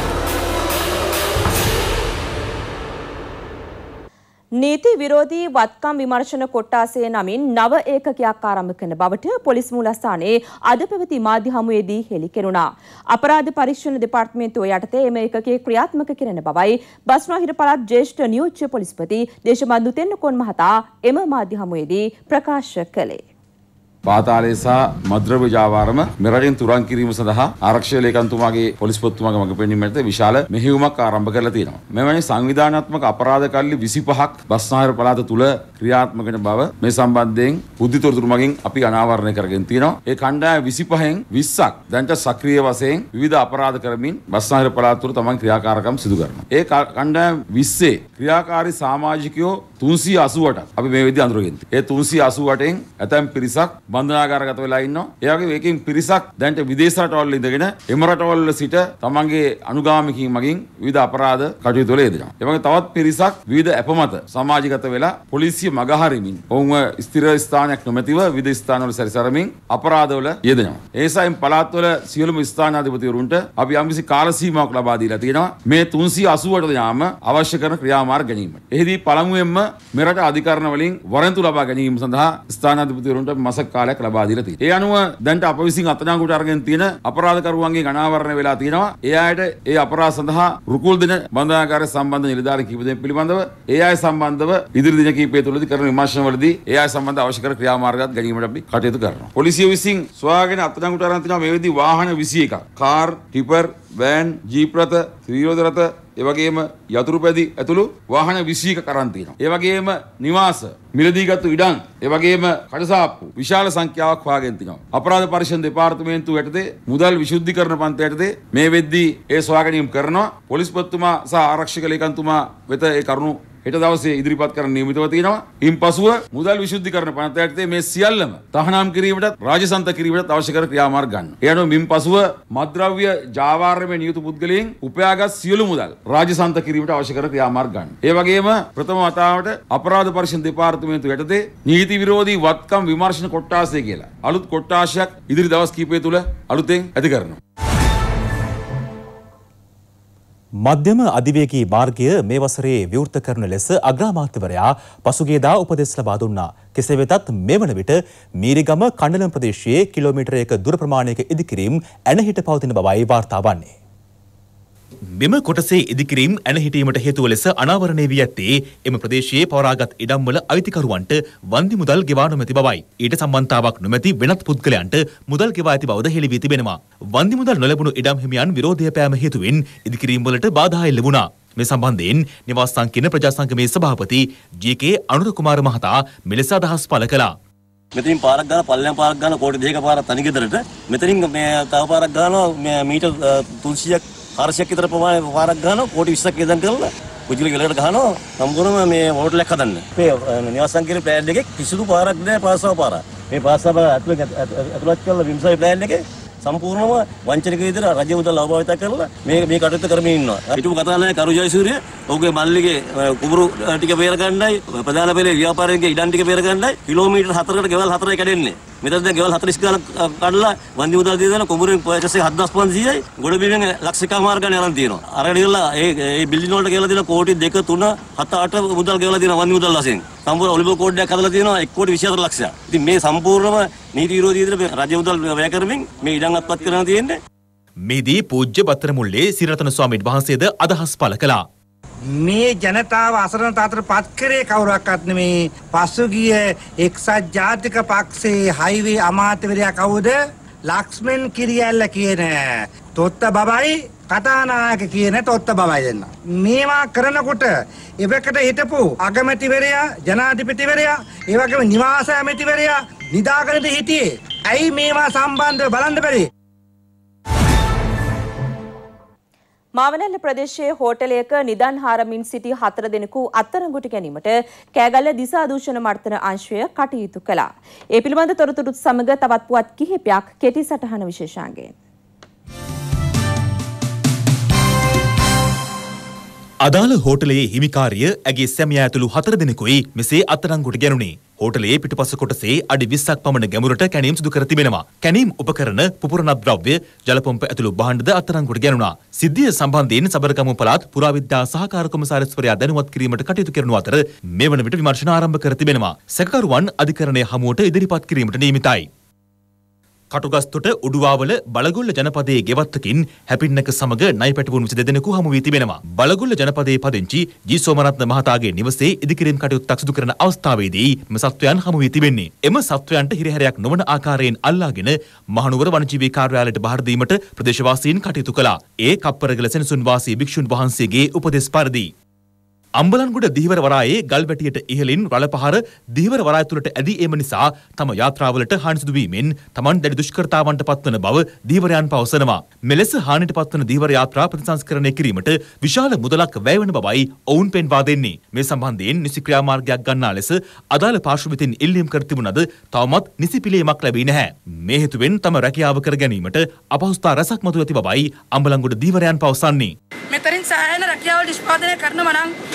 නීති විරෝධී වත්කම් විමර්ශන කොට්ටාසය නමින් නව ඒකකයක් ආරම්භ කරන බවට පොලිස් මූලස්ථානයේ අද පැවති මාධ්‍ය හමුවේදී හෙළි කෙරුණා. අපරාධ පරීක්ෂණ දෙපාර්තමේන්තුව යටතේ එම ඒකකයේ ක්‍රියාත්මක කරන බවයි බස්නාහිර පළාත් ජ්‍යෙෂ්ඨ නියෝජ්‍ය පොලිස්පති දේශබන්දු තෙන්නකෝන් මහතා එම මාධ්‍ය හමුවේදී ප්‍රකාශ කළේ. පාතාලය සහ මද්‍රව්‍ය ජාවාරම මෙරටින් තුරන් කිරීම සඳහා ආරක්ෂක ලේකම්තුමාගේ පොලිස්පතිතුමාගේ මඟ පෙන්වීමට විශාල මෙහෙයුමක් ආරම්භ කරලා තියෙනවා. මෙවැනි සංවිධානාත්මක අපරාධ කල්ලි විසිපහක් බස්නාහිර පළාත තුල ක්‍රියාත්මක වෙන බව මේ සම්බන්ධයෙන් බුද්ධිතොරතුරු මගින් අපි අනාවරණය කරගෙන තියෙනවා. ඒ කණ්ඩායම විසිපහෙන් විස්සක් දැන්ට සක්‍රීය වශයෙන් විවිධ අපරාධ කරමින් බස්නාහිර පළාත තුල තමන් ක්‍රියාකාරකම් සිදු කරනවා. ඒ කණ්ඩායම විස්සේ ක්‍රියාකාරී සමාජිකයෝ තුන්සිය අසූඅටක් අපි මේ විදිහ අඳුරගෙන තියෙනවා. ඒ තුන්සිය අසූඅටෙන් ඇතැම් පිරිසක් බන්ධනාගාරගත වෙලා ඉන්නවා. ඒ වගේ මේකෙන් පිරිසක් දැන්ට විදේශ රටවල් ඉඳගෙන එම රටවල් වල සිට තමන්ගේ අනුගාමිකයින් මගින් විවිධ අපරාධ කටයුතු වල යෙදෙනවා. ඒ වගේ තවත් පිරිසක් විවිධ අපමත සමාජගත වෙලා පොලිසිය මගහරිමින් ඔවුන්ව ස්ථිර ස්ථානයක් නොමැතිව විවිධ ස්ථානවල සැරිසරමින් අපරාධවල යෙදෙනවා. ඒ සයින් පළාත්වල සියලුම ස්ථානාධිපතිවරුන්ට අපි යම්කිසි කාල සීමාවක් ලබා දීලා තියෙනවා. මේ තුන්සිය අසූවට යාම අවශ්‍ය කරන ක්‍රියාමාර්ග ගැනීමට. එහිදී පළමුවෙන්ම මෙරට අධිකරණ වලින් වරෙන්තු ලබා ගැනීම සඳහා ස්ථානාධිපතිවරුන්ට මාසක කාලයක් ලබා දීලා තියෙනවා. ඒ අනුව දැන්ට අප විසින් අත්අඩංගුවට අරගෙන තියෙන අපරාධකරුවන්ගේ අනාවරණය වෙලා තියෙනවා. ඒ අයට ඒ අපරාධ සඳහා රුකුල් දෙන බන්ධනාගාරය සම්බන්ධ නිලධාරීන් කිහිප දෙනෙක් පිළිබඳව ඒ අය සම්බන්ධව ඉදිරි දින කිහිපය තුළදී කරන විමර්ශනවලදී ඒ අය සම්බන්ධ අවශ්‍ය කරන ක්‍රියාමාර්ගات ගැනීමට අපි කටයුතු කරනවා. පොලිසිය විසින් සොයාගෙන අත්අඩංගුවට අරන් තිනවා මේ වෙද්දී වාහන විසි එකක්, කාර්, ටිපර්, වෑන්, ජීප් රථ, ත්‍රිරෝද රථ, ඒ වගේම යතුරුපැදි ඇතුළු වාහන විසි එකක් අරන් තියෙනවා. ඒ වගේම නිවාස, මිලදීගත්තු ඉඩම්, ඒ වගේම කඩසාප්පු විශාල සංඛ්‍යාවක් හොයාගෙන තිනවා. අපරාධ පරීක්ෂණ දෙපාර්තමේන්තුව යටතේ මුදල් විශුද්ධිකරණ පන්ති යටතේ මේ වෙද්දී ඒ සොයා ගැනීම කරනවා. පොලිස්පතිතුමා සහ ආරක්ෂක ලේකම්තුමා වෙත ඒ කරුණු හෙට දවසේ ඉදිරිපත් කරන්න නියමිතව තියෙනවා. ඉන්පසුව මුදල් විශුද්ධිකරණ පනත යටතේ මේ සියල්ලම තහනම් කිරීමටත් රාජසන්ත කිරීමටත් අවශ්‍ය කරන ක්‍රියාමාර්ග ගන්න. ඒ අනුව මින්පසුව මත්ද්‍රව්‍ය ජාවාරමේ නියුතු පුද්ගලයන් උපයාගත් සියලු මුදල් රාජසන්ත කිරීමට අවශ්‍ය කරන ක්‍රියාමාර්ග ගන්න. ඒ වගේම ප්‍රථම වතාවට අපරාධ පරීක්ෂණ දෙපාර්තමේන්තුව යටතේ නීති විරෝධී වත්කම් විමර්ශන කොට්ටාසය කියලා අලුත් කොට්ටාශයක් ඉදිරි දවස් කිහිපය තුළ අලුතෙන් ඇති කරනවා. මධ්‍යම අධිවේගී මාර්ගය මේ වසරේ විවෘත කරන ලෙස අග්‍රාමාත්‍යවරයා පසුගියදා උපදෙස් ලබා දුන්නා. කෙසේ වෙතත් මෙවන විට මීරිගම කණ්ඩලම් ප්‍රදේශයේ කිලෝමීටර එක දුර ප්‍රමාණයක ඉදිකිරීම් ඇනහිට පවතින බවයි වාර්තා වන්නේ. මෙම කොටසේ ඉදිකිරීම් ඇනහිටීමට හේතුව ලෙස අනාවරණය වී ඇත්තේ එම ප්‍රදේශයේ පවරාගත් ඉඩම්වල අයිතිකරුවන්ට වන්දි මුදල් ගෙවා නොමැති බවයි. ඊට සම්බන්ධතාවක් නොමැති වෙනත් පුද්ගලයන්ට මුදල් ගෙවා ඇති බවද හෙළි වී තිබෙනවා. වන්දි මුදල් නොලැබුණු ඉඩම් හිමියන් විරෝධය පෑම හේතුවෙන් ඉදිකිරීම් වලට බාධා එල්ල වුණා. මේ සම්බන්ධයෙන් නිවාස සංකීර්ණ ප්‍රජා සංගමේ සභාපති ජී.කේ. අනුර කුමාර මහතා මෙලෙස අදහස් පළ කළා. මෙතනින් පාරක් ගන්න පල්ලෙන් පාරක් ගන්න කෝටි දෙකක පාරක් තනිගෙදරට මෙතනින් මේ තව පාරක් ගන්නවා මීටර් තුන්සියයක් හාරසියක් විතර ප්‍රමාණය පාරක් ගන්නවා කෝටි විස්සක් ඉදන් කරලා පුජිලි ගලකට ගහනවා සම්පූර්ණම මේ හෝටලයක් හදන්න. මේ නිවාස සංකීර්ණ ප්ලෑන් එකේ කිසිදු පාරක් නැහැ පාසාව පාරක්. මේ පාසාව ඇතුළත් ඇතුළත් කරලා විම්සයි ප්ලෑන් එකේ සම්පූර්ණම වංචනික විදිහට රජය මුදල් අවභාවිත කරලා මේ මේ කටයුත්ත කරමින් ඉන්නවා. හිටපු කතානායක කරු ජයසූරිය ඔහුගේ මල්ලිගේ කුඹුරු ටික බේර ගන්නයි ප්‍රධාන පෙළේ ව්‍යාපාරිකගේ ඉඩම් ටික බේර ගන්නයි කිලෝමීටර් හතරකට ගෙවල් හතරයි කැඩෙන්නේ. මෙතන දැන් ගෙවල් හතළිස් ගානක් කඩලා වන්දි මුදල් දීලා කුඹුරෙන් පර්චේස් එක හත්දාස් පන්සීයයි ගොඩ බිමෙන් ලක්ෂ එකමාර ගන්න අරන් තියෙනවා. අරගෙන ඉවරලා ඒ ඒ බිල්ඩින් වලට ගෙවලා දෙන කෝටි දෙක තුන හත අට මුදල් ගෙවලා දෙනවා වන්දි මුදල් වශයෙන්. සම්පූර්ණ ඔලිබෝ කෝඩ්ඩයක් හදලා තියෙනවා එක කෝටි විසිහතර ලක්ෂයක්. ඉතින් මේ සම්පූර්ණම නීති විරෝධී විදිහට රජ මුදල් වැය කරමින් මේ ඉඩම් අත්පත් කරන තියෙන්නේ. මේදී පූජ්‍ය බත්තරමුල්ලේ සිරිරතන ස්වාමීන් වහන්සේද අදහස් පළ කළා. මේ ජනතාව අසරණ තාතර පත් කරේ කවුරක්වත් නෙමේ. පසුගිය එක්සත් ජාතික පක්ෂයේ හයිවේ අමාත්‍යවරයා කවුද? ලක්ෂ්මන් කිරියල්ල කියන තොත්ත බබයි කතානායක කියන තොත්ත බබයි දෙන්න. මේවා කරනකොට එවකට හිටපු අගමැතිවරයා, ජනාධිපතිවරයා, ඒ වගේම නිවාස ඇමතිවරයා නිදාගෙනද හිටියේ. ඇයි මේවා සම්බන්ධව බලන්න බැරි? මාවනැල්ල ප්‍රදේශයේ හෝටලයක නිදන් හාරමින් සිටි හතර දෙනෙකු අත්අඩංගුවට ගැනීමට කෑගල්ල දිසා දූෂණ මර්ධන අංශය කටයුතු කළා. ඒ පිළිබඳ තොරතුරුත් සමග තවත් පුවත් කිහිපයක් කෙටි සටහන විශේෂාංගයෙන්. අදාළ හෝටලයේ හිමිකාරිය ඇගේ සැමියා ඇතුළු හතර දෙනෙකුයි මෙසේ අත්අඩංගුවට ගැනුණේ. හෝටලයේ පිටුපස කොටසේ අඩි විස්සක් පමණ ගැඹුරට කැණීම් සිදු කර තිබෙනවා. කැණීම් උපකරණ, පුපුරන ද්‍රව්‍ය, ජල පොම්ප ඇතුළු භාණ්ඩද අත්අඩංගුවට ගැනුණා. සිද්ධිය සම්බන්ධයෙන් සබරගමු පළාත් පුරාවිද්‍යා සහකාර කොමසාරිස්වරයා දැනුවත් කිරීමට කටයුතු කරන අතර මේ වන විට විමර්ශන ආරම්භ කර තිබෙනවා. සැකකරුවන් අධිකරණයේ හමුවට ඉදිරිපත් කිරීමට නියමිතයි. කටුගස්තොට උඩුවාවල බලගොල්ල ජනපදයේ ගෙවත්තකින් හැපින්නක සමග නයි පැටවුණු විසි දෙදෙනෙකු හමු වී තිබෙනවා. බලගොල්ල ජනපදයේ පදිංචි ජී සෝමරත්න මහතාගේ නිවසේ ඉදිකිරීම් කටයුත්තක් සිදු කරන අවස්ථාවේදී මෙම සත්වයන් හමු වී තිබෙන්නේ. එම සත්වයන්ට හිරිහැරයක් නොවන ආකාරයෙන් අල්ලාගෙන මහනුවර වනජීවී කාර්යාලයට බහර දීමට ප්‍රදේශවාසීන් කටයුතු කළා. ඒ කප්පරගල සෙනසුන් වාසී භික්ෂුන් වහන්සේගේ උපදෙස් පරිදි අම්බලන්ගොඩ දිහිවර වරායේ ගල්වැටියට ඉහළින් රළ පහර දිහිවර වරාය තුළට ඇදී එම නිසා තම යාත්‍රාවලට හානි සිදු වීමෙන් තමන් දැඩි දුෂ්කරතාවන්ට පත්වන බව දීවරයන් පවසනවා. මෙලෙස හානිට පත්වන දීවර යාත්‍රා ප්‍රතිසංස්කරණය කිරීමට විශාල මුදලක් වැය වන බවයි ඔවුන් පෙන්වා දෙන්නේ. මේ සම්බන්ධයෙන් නිසි ක්‍රියාමාර්ගයක් ගන්නා ලෙස අදාළ පාර්ශ්ව වෙතින් ඉල්ලීම් කර තිබුණද තවමත් නිසි පිළියමක් ලැබී නැහැ. මේ හේතුවෙන් තම රැකියාව කර ගැනීමට අපහසුතා රැසක් මතුව ඇති බවයි අම්බලන්ගොඩ දීවරයන් පවසන්නේ. මෙතරින් සෑහෙන රැකියාව නිෂ්පාදනය කරනවා නම්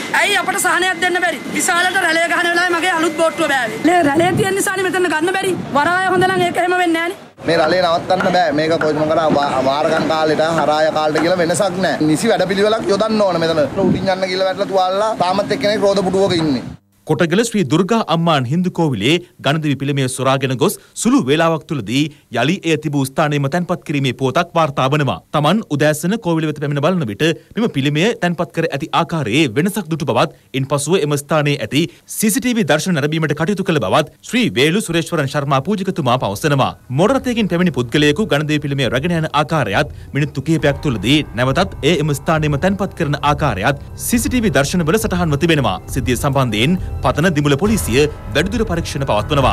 ඇයි අපට සහනයක් දෙන්න බැරි? විශාලට රැළය ගහන වෙලාවේ මගේ අලුත් බෝට්ටුව බෑවේ. මේ රැළය තියෙන නිසානේ මෙතන ගන්න බැරි. වරාය හොඳ නම් ඒක එහෙම වෙන්නේ නැහනේ. මේ රැළේ නවත්තන්න බෑ. මේක කොහොම කරා වාරගන් කාලෙට හරාය කාලෙට කියලා වෙනසක් නැහැ. නිසි වැඩපිළිවෙලක් යොදන්න ඕන මෙතන. උඩින් යන්න කියලා වැටලා තුවාලලා තාමත් එක්කෙනෙක් රෝද පුටුවක ඉන්නේ. කොටගල ශ්‍රී දුර්ගා අම්මාන් හින්දු කෝවිලේ ගණදෙවි පිළිමය සොරාගෙන ගොස් සුළු වේලාවක් තුළදී යලි එය තිබූ ස්ථානයේම තැන්පත් කිරීමේ පුවතක් වාර්තා වනවා. Taman උදෑසන කෝවිල වෙත පැමිණ බලන විට මෙම පිළිමය තැන්පත් කර ඇති ආකාරයේ වෙනසක් දුටු බවත්, ඉන්පසුව එම ස්ථානයේ ඇති සී සී ටී වී දර්ශන නැරඹීමට කටයුතු කළ බවත් ශ්‍රී වේලු සුරේශ්වරන් ශර්මා පූජකතුමා පවසනවා. මොඩ රථයකින් පැමිණි පුද්ගලයෙකු ගණදෙවි පිළිමය රැගෙන යන ආකාරයත් මිනිත්තු කිහිපයක් තුළදී නැවතත් ඒ එම ස්ථානයේම තැන්පත් කරන ආකාරයත් සී සී ටී වී දර්ශනවල සටහන්ව තිබෙනවා. සිද්ධිය සම්බන්ධයෙන් පතන දිමුල පොලිසිය වැඩිදුර පරීක්ෂණ පවත්වනවා.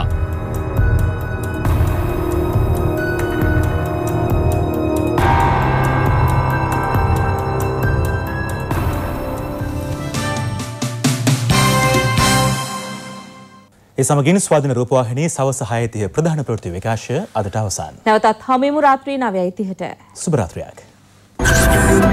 ඒ සමගින් ස්වාධීන රූපවාහිනී සවස හය තිහ ප්‍රධාන ප්‍රවෘත්ති විකාශය අදට අවසන්. නැවතත් හමුවෙමු රාත්‍රී නවයයි තිහට. සුබ රාත්‍රියක්.